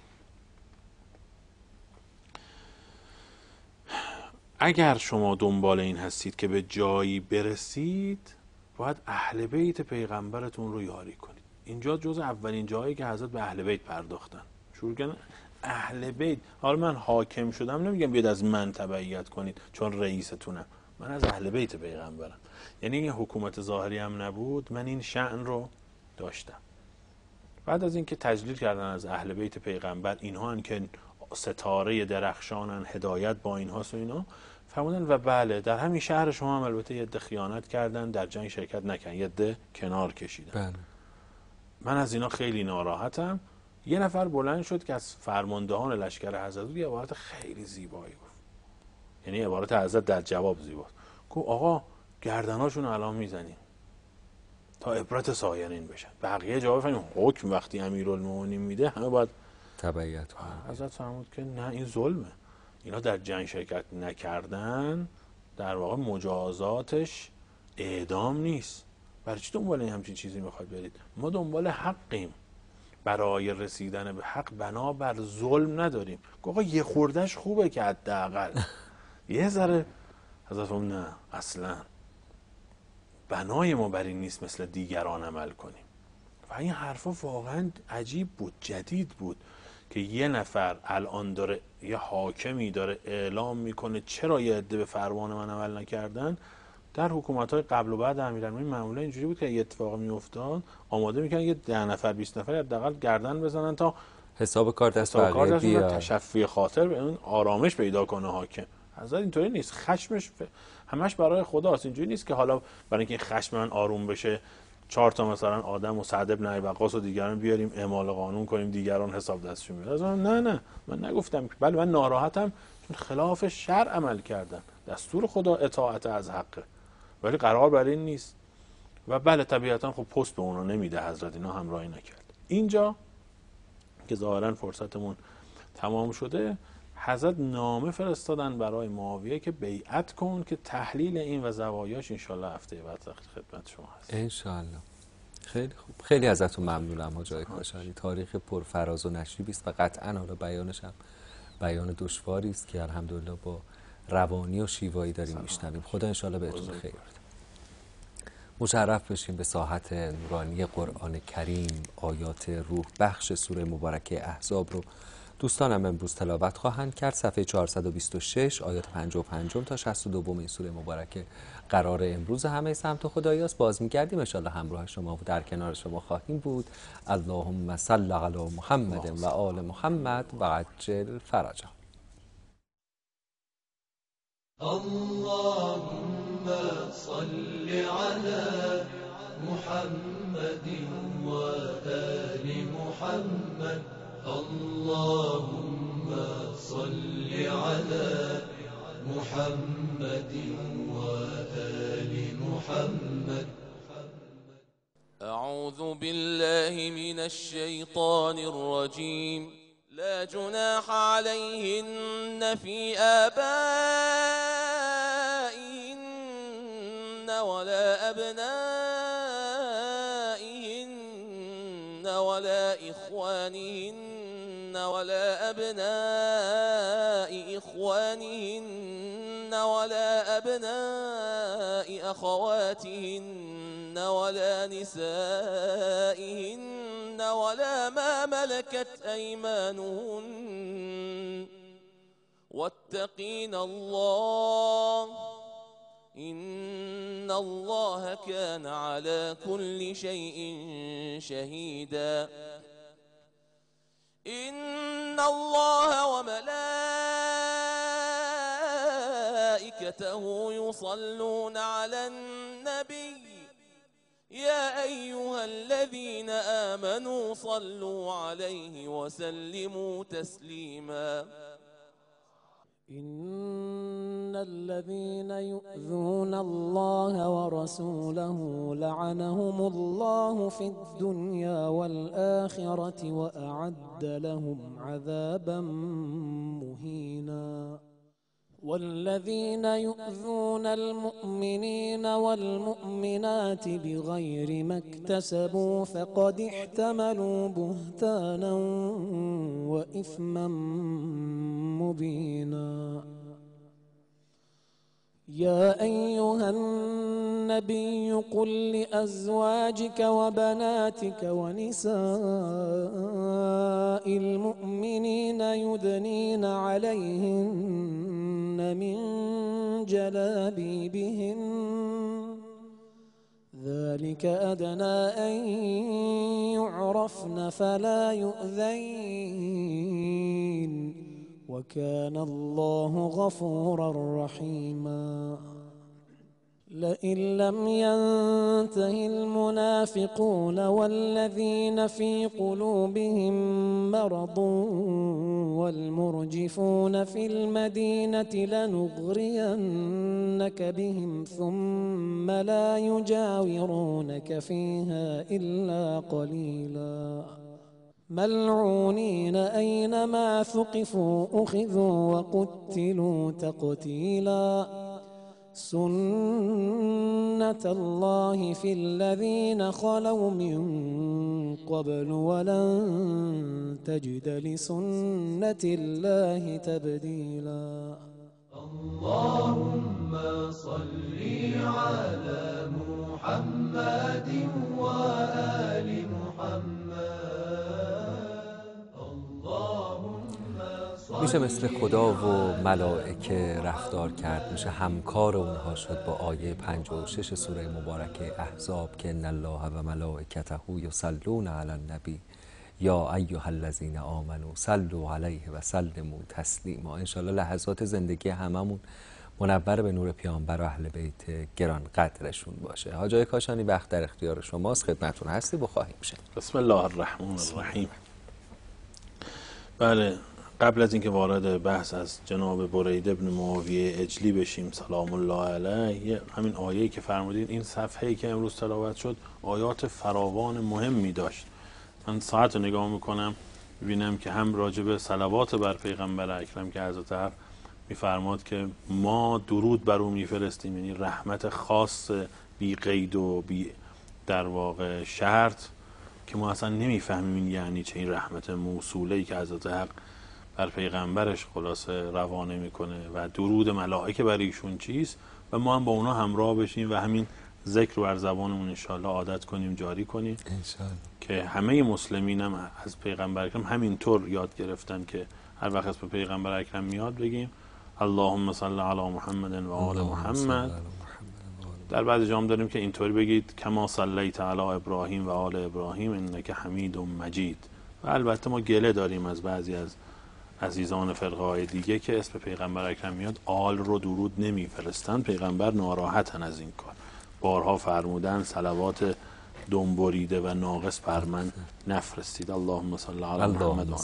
اگر شما دنبال این هستید که به جایی برسید، باید اهل بیت پیغمبرتون رو یاری کنید. اینجا جز اولین جایی که حضرت به اهل بیت پرداختن. شروع کردن اهل بیت. حالا من حاکم شدم نمیگم بیاد از من تبعیت کنید چون رئیستونم، من از اهل بیت پیغمبرم. یعنی این حکومت ظاهری هم نبود، من این شأن رو داشتم. بعد از اینکه تجلیل کردن از اهل بیت پیغمبر، اینها ان که ستاره درخشانن، هدایت با اینهاست و اینا، فرمودن و بله در همین شهر شما هم البته یه عده خیانت کردن، در جنگ شرکت نکردن، یه عده کنار کشیدن. بله. من از اینا خیلی ناراحتم. یه نفر بلند شد که از فرماندهان لشکر حضرت یه عبارت خیلی زیبایی گفت. یعنی عبارت حضرت در جواب زیباست. گفت آقا گردناشون الان میزنیم تا عبرت سایرین بشن. بقیه جواب فهمید حکم وقتی امیرالمومنین میده همه باید تبعیت کنن. حضرت فرمود که نه، این ظلمه. اینا در جنگ شرکت نکردن، در واقع مجازاتش اعدام نیست. برای چی دنبال این همچین چیزی میخواد برید؟ ما دنبال حقیم. برای رسیدن به حق بنا بر ظلم نداریم. آقا یه خوردش خوبه که حداقل یه ذره. حضرت نه، اصلا بنای ما بر این نیست مثل دیگران عمل کنیم. و این حرفا واقعا عجیب بود، جدید بود که یه نفر الان داره، یه حاکمی داره اعلام میکنه چرا یه عده به فرمان من عمل نکردن. در حکومت‌های قبل و بعد امیرالمومنین معمولا اینجوری بود که یه اتفاق میافتاد آماده میکنن یه ده نفر بیست نفر حداقل گردن بزنن تا حساب کار دست بقیه بیاد، تشفی خاطر به اون آرامش پیدا کنه حاکم. حضرت اینطوری نیست، خشمش همش برای خداست. اینجوری نیست که حالا برای اینکه خشم من آروم بشه چهار تا مثلا آدم و سعد بن ابی وقاص و دیگران بیاریم اعمال قانون کنیم دیگران حساب دستشون بیاد. نه نه من نگفتم، بله من ناراحتم چون خلاف شرع عمل کردن، دستور خدا اطاعت از حقه، ولی قرار بر این نیست. و بله طبیعتا خب پست به اونا نمیده حضرت، اینا همراهی نکرد. اینجا که ظاهرا فرصتمون تمام شده، حضرت نامه فرستادن برای معاویه که بیعت کن که تحلیل این و زوایاش انشالله هفته بعد خدمت شما هست. انشالله. خیلی خوب، خیلی ازتون ممنونم حاج کاشانی. تاریخ پرفراز و نشیبی است و قطعا حالا بیانش هم بیان دشواری است که الحمدلله با روانی و شیوایی داریم میشنویم. خدا انشالله بهتون خیر بده. مشرف بشیم به ساحت نورانی قرآن کریم. آیات روح بخش سوره مبارکه احزاب رو دوستانم امروز تلاوت خواهند کرد. صفحه چهارصد و بیست و شش آیات پنجاه و پنج تا شصت و دو این سوره مبارکه قرار امروز همه سمت خدایی است. باز می‌گردیم ان شاءالله همراه شما و در کنار شما خواهیم بود. اللهم صل علی محمد و آل محمد و عجل فرجهم. اللهم صل على محمد وآل محمد. اللهم صل على محمد وآل محمد. أعوذ بالله من الشيطان الرجيم. لا جناح عليهن في آبائهن ولا أبنائهن ولا إخوانهن ولا أبناء إخوانهن ولا أبناء أخواتهن ولا نسائهن ولا ما ملكت أيمانهن واتقين الله إن الله كان على كل شيء شهيدا. إن الله وملائكته يصلون على النبي يا أيها الذين آمنوا صلوا عليه وسلموا تسليما. إن الذين يؤذون الله ورسوله لعنهم الله في الدنيا والآخرة وأعد لهم عذابا مهينا. والذين يؤذون المؤمنين والمؤمنات بغير ما اكتسبوا فقد احتملوا بهتانا وإثما مبينا. يا أيها النبي قل لأزواجك وبناتك ونساء المؤمنين يدنين عليهن من جلابيبهن ذلك أدنى أن يعرفن فلا يؤذين وكان الله غفورا رحيما. لئن لم ينته المنافقون والذين في قلوبهم مرض والمرجفون في المدينة لنغرينك بهم ثم لا يجاورونك فيها إلا قليلا. ملعونين أينما ثقفوا أخذوا وقتلوا تقتيلا. سنة الله في الذين خلوا من قبل ولن تجد لسنة الله تبديلا. اللهم صل على محمد وآل محمد. میشه مثل خدا و ملائکه رفتار کرد، میشه همکار اونها شد با آیه پنجاه و شش سوره مبارکه احزاب که ان الله و ملائکته یصلون علی النبی یا ایها الذین آمنوا صلوا علیه و سلموا تسلیما. انشالله لحظات زندگی هممون منور به نور پیامبر و اهل بیت گران قدرشون باشه. حاج آقای کاشانی وقت در اختیار شماست، خدمتتون هستی و خواهیم شد. بسم الله الرحمن الرحیم. بله، قبل از اینکه وارد بحث از جناب برید ابن معاویه اجلی بشیم سلام الله علیه، همین آیه‌ای که فرمودید، این صفحه‌ای که امروز تلاوت شد آیات فراوان مهمی داشت. من ساعت رو نگاه میکنم ببینم که هم راجع به صلوات بر پیغمبر اکرم که حضرت حق میفرماد که ما درود بر او میفرستیم، یعنی رحمت خاص بی قید و بی در واقع شرط که ما اصلا نمیفهمیم این یعنی چه، این رحمت موصوله‌ای که حضرت حق بر پیغمبرش خلاصه روانه میکنه و درود ملائکه بر ایشون چیست و ما هم با اونا همراه بشیم و همین ذکر رو بر زبانمون انشالله عادت کنیم، جاری کنیم انشالله. که همه مسلمین هم از پیغمبر اکرم همینطور یاد گرفتن که هر وقت اسم پیغمبر اکرم میاد بگیم اللهم صل علی محمد و آل محمد. در بعضی جام داریم که اینطوری بگید کما صلیت علی ابراهیم و آل ابراهیم انک حمید مجید. و البته ما گله داریم از بعضی از عزیزان فرقه‌های دیگه که اسم پیغمبر اکرم میاد آل رو درود نمیفرستن، پیغمبر ناراحتن از این کار. بارها فرمودن صلوات دنبریده و ناقص بر من نفرستید. اللهم صل علی محمد.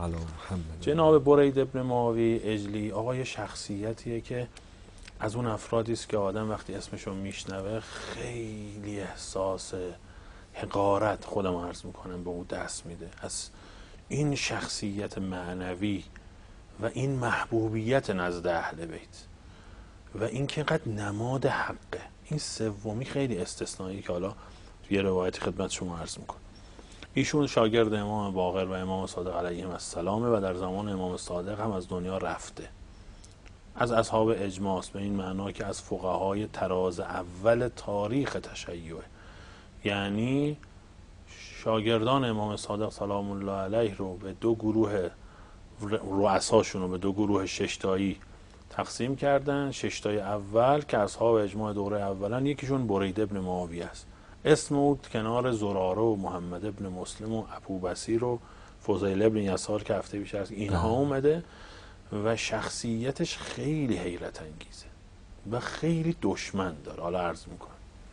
جناب برید ابن معاویه اجلی آقای شخصیتیه که از اون افرادی است که آدم وقتی اسمشو میشنوه خیلی احساس حقارت، خودم عرض میکنم، به اون دست میده از این شخصیت معنوی و این محبوبیت نزد اهل بیت و این که اینقدر نماد حقه. این سومی خیلی استثنایی که حالا یه روایتی خدمت شما عرض میکنم. ایشون شاگرد امام باقر و امام صادق علیهم السلام و در زمان امام صادق هم از دنیا رفته. از اصحاب اجماع است، به این معنا که از فقهای طراز اول تاریخ تشیع، یعنی شاگردان امام صادق سلام الله علیه رو به دو گروه رؤساشون رو به دو گروه ششتایی تقسیم کردن. ششتای اول که اصحاب اجماع دوره اولن، یکیشون برید ابن معاویه است، اسم او کنار زراره و محمد ابن مسلم و ابو بصیر و فضیل ابن یسار که هفته پیش از اینها اومده و شخصیتش خیلی حیرت انگیزه و خیلی دشمن داره. حالا عرض میکنم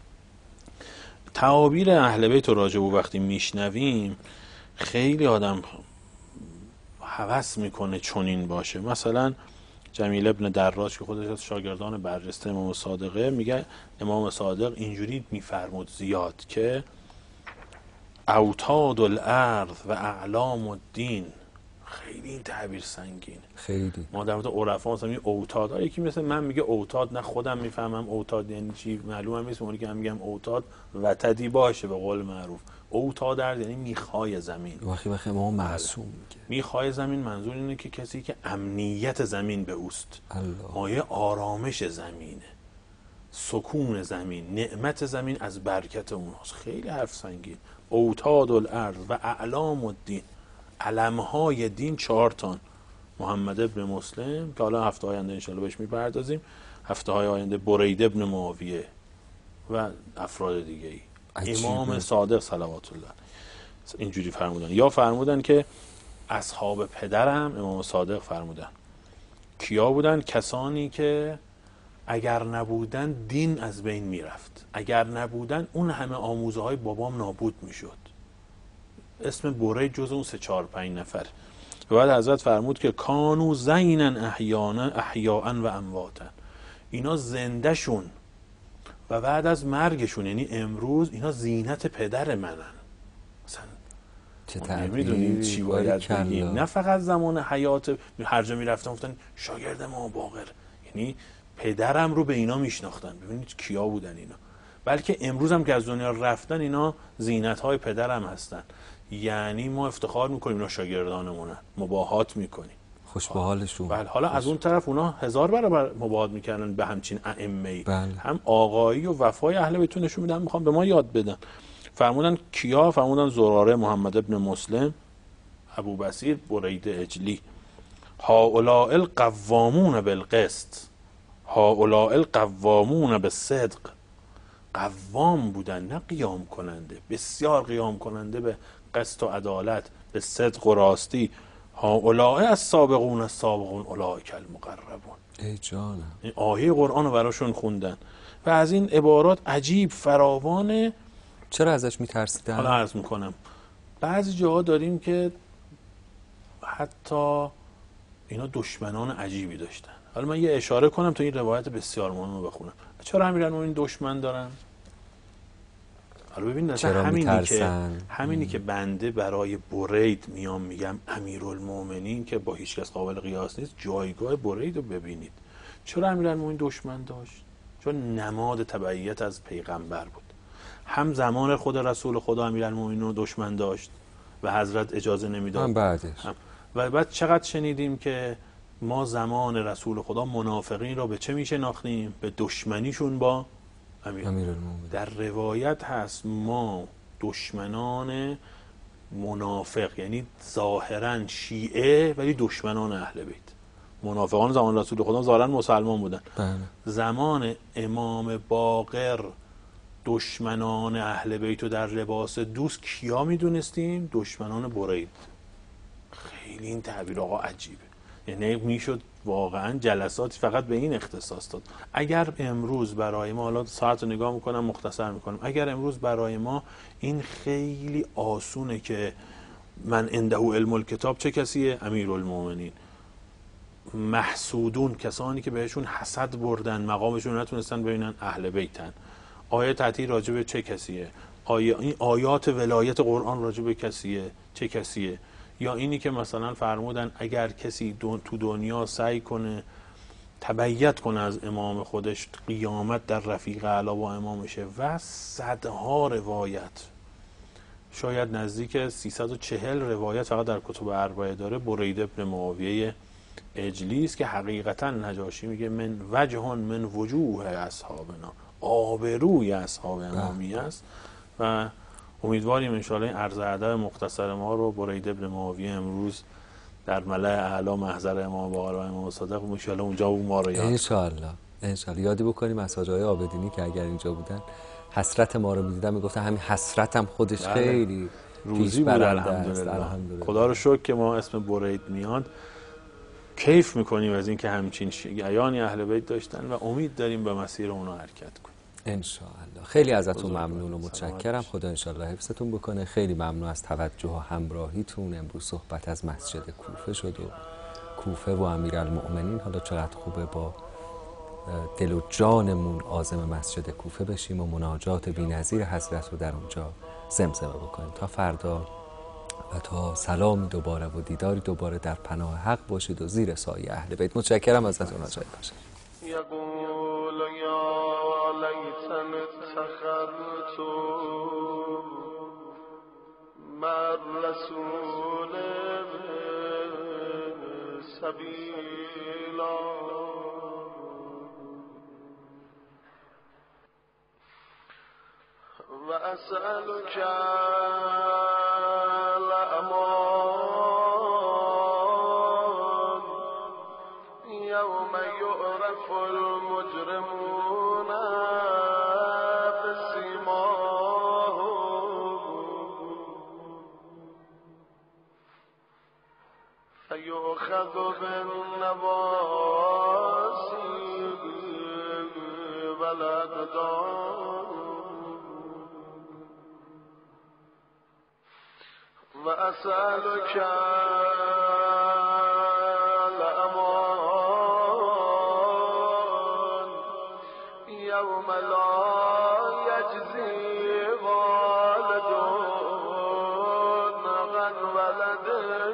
تعابیر اهل بیت رو راجع به وقتی میشنویم خیلی آدم هوس میکنه چنین باشه. مثلا جمیل ابن دراج که خودش از شاگردان برجسته امام صادقه میگه امام صادق اینجوری میفرمود زیاد که اوتاد الارض و اعلام الدین. خیلی این تعبیر سنگینه. خیلی ما در مورد عرفا مثلا این اوتاد، یکی مثل من میگه اوتاد، نه خودم میفهمم اوتاد یعنی چی، معلومه نیست. اونی که من میگم اوتاد وتدی باشه به قول معروف. اوتاد یعنی میخای زمین. وقتی وقتی ما معصوم میگه میخای زمین، منظور اینه که کسی که امنیت زمین به اوست، مایه آرامش زمینه، سکون زمین، نعمت زمین از برکت اوناست. خیلی حرف سنگین. اوتاد الارض و اعلام الدین، علمهای دین چهار تان. محمد ابن مسلم که حالا هفته آینده انشاءالله بهش میپردازیم، هفته های آینده برید ابن معاویه و افراد دیگه ای. امام صادق صلوات الله اینجوری فرمودن. یا فرمودن که اصحاب پدرم امام صادق فرمودن کیا بودن؟ کسانی که اگر نبودن دین از بین میرفت، اگر نبودن اون همه آموزه های بابام نابود میشد. اسم برید جز اون سه چهار پنج نفر. و بعد حضرت فرمود که کانو زینن احیانا احیاء و امواتا، اینا زنده شون و بعد از مرگشون، یعنی امروز اینا زینت پدر منن. مثلا چه نمیدونید چی باید بگیم. نه فقط زمان حیات، هر جا میرفتن گفتن شاگرد ما باقر، یعنی پدرم رو به اینا میشناختن. ببینید کیا بودن اینا. بلکه امروز هم که از دنیا رفتن اینا زینت‌های پدرم هستن. یعنی ما افتخار میکنیم اینا شاگردانمونن، مباهات میکنیم. خوش به حالشون. بله. حالا خوش. از اون طرف اونا هزار برابر مباهات میکردن به همچین ائمه‌ای. بله. هم آقایی و وفای اهل بیت نشون میدن، میخوام به ما یاد بدن. فرمودن کیا؟ فرمودن زراره، محمد ابن مسلم، ابو بصیر، برید اجلی. هؤلاء القوامون بالقسط، هؤلاء القوامون بالصدق. قوام بودن، نه قیام کننده، بسیار قیام کننده به قسط و عدالت، به صدق و راستی. هؤلاء السابقون السابقون اولئک المقربون. ای جانم. این آیه قرآن رو براشون خوندن و از این عبارات عجیب فراوانه. چرا ازش میترسیدن؟ حالا عرض میکنم بعضی جاها داریم که حتی اینا دشمنان عجیبی داشتن. حالا من یه اشاره کنم تا این روایت بسیار مهم رو بخونم. چرا امیرالمومنین دشمن دارن؟ حالا ببینید چرا همینی که همینی ام. که بنده برای برید میام میگم امیرالمومنین که با هیچ کس قابل قیاس نیست، جایگاه برید رو ببینید. چرا امیرالمومنین دشمن داشت؟ چون نماد تبعیت از پیغمبر بود. هم زمان خود رسول خدا امیرالمومنین رو دشمن داشت و حضرت اجازه نمیداد. هم بعدش. هم. و بعد چقدر شنیدیم که ما زمان رسول خدا منافقین را به چه میشناختیم؟ به دشمنیشون با امیرالمومنین. در روایت هست ما دشمنان منافق، یعنی ظاهرا شیعه ولی دشمنان اهل بیت. منافقان زمان رسول خدا ظاهرا مسلمان بودن. بله. زمان امام باقر دشمنان اهل بیت رو در لباس دوست کیا میدونستیم؟ دشمنان برید. خیلی این تعبیر آقا عجیبه. یعنی میشد واقعا جلساتی فقط به این اختصاص داد. اگر امروز برای ما، حالا ساعت رو نگاه میکنم مختصر میکنم، اگر امروز برای ما این خیلی آسونه که من عنده علم الکتاب چه کسیه؟ امیرالمومنین. محسودون، کسانی که بهشون حسد بردن مقامشون نتونستن ببینن، اهل بیتن. آیه تحتی راجع به چه کسیه؟ آیه این آیات ولایت قرآن راجع به کسیه؟ چه کسیه؟ یا اینی که مثلا فرمودن اگر کسی دون تو دنیا سعی کنه تبعیت کنه از امام خودش، قیامت در رفیق اعلی با امامشه. و صدها روایت، شاید نزدیک سیصد و چهل روایت فقط در کتب اربعه داره. برید ابن معاویه اجلی است که حقیقتا نجاشی میگه من وجه من وجوه اصحابنا، آبروی اصحاب امامی است. و امیدواریم انشاءالله این عرض ادب مختصر ما رو برید ابن معاویه امروز در ملأ اعلی محضر امام باقر و امام صادق انشاءالله اونجا اون ما رو یاد انشاءالله انشاءالله یادی بکنیم از حاجای آبدینی که اگر اینجا بودن حسرت ما رو می‌دیدن، میگفتن همین حسرتم خودش بله. خیلی روزی بود. الحمدلله. الحمدلله. خدا رو شکر که ما اسم برید میاد کیف میکنیم از اینکه همچین شیعیانی اهل بیت داشتن و امید داریم به مسیر اونها حرکت کنیم انشاءالله. خیلی ازتون ممنون و متشکرم. خدا انشاءالله حفظتون بکنه. خیلی ممنون از توجه و همراهیتون. امروز صحبت از مسجد کوفه شد و کوفه و امیرالمؤمنین. حالا چقدر خوبه با دل و جانمون عازم مسجد کوفه بشیم و مناجات بی‌نظیر حضرت رو در اونجا زمزمه بکنیم. تا فردا و تا سلامی دوباره و دیداری دوباره در پناه حق باشید و زیر سایه اهل بیت. متشکرم ازتون حاجی باشید. یقول یا لیتن اتخذت مع الرسول سبیلا و اسألک الامان یوم یعرف المجرمون بسیماهم فیؤخذ بالنواصی والاقدام و اسألک الامان یوم لا یجزی والد عن ولده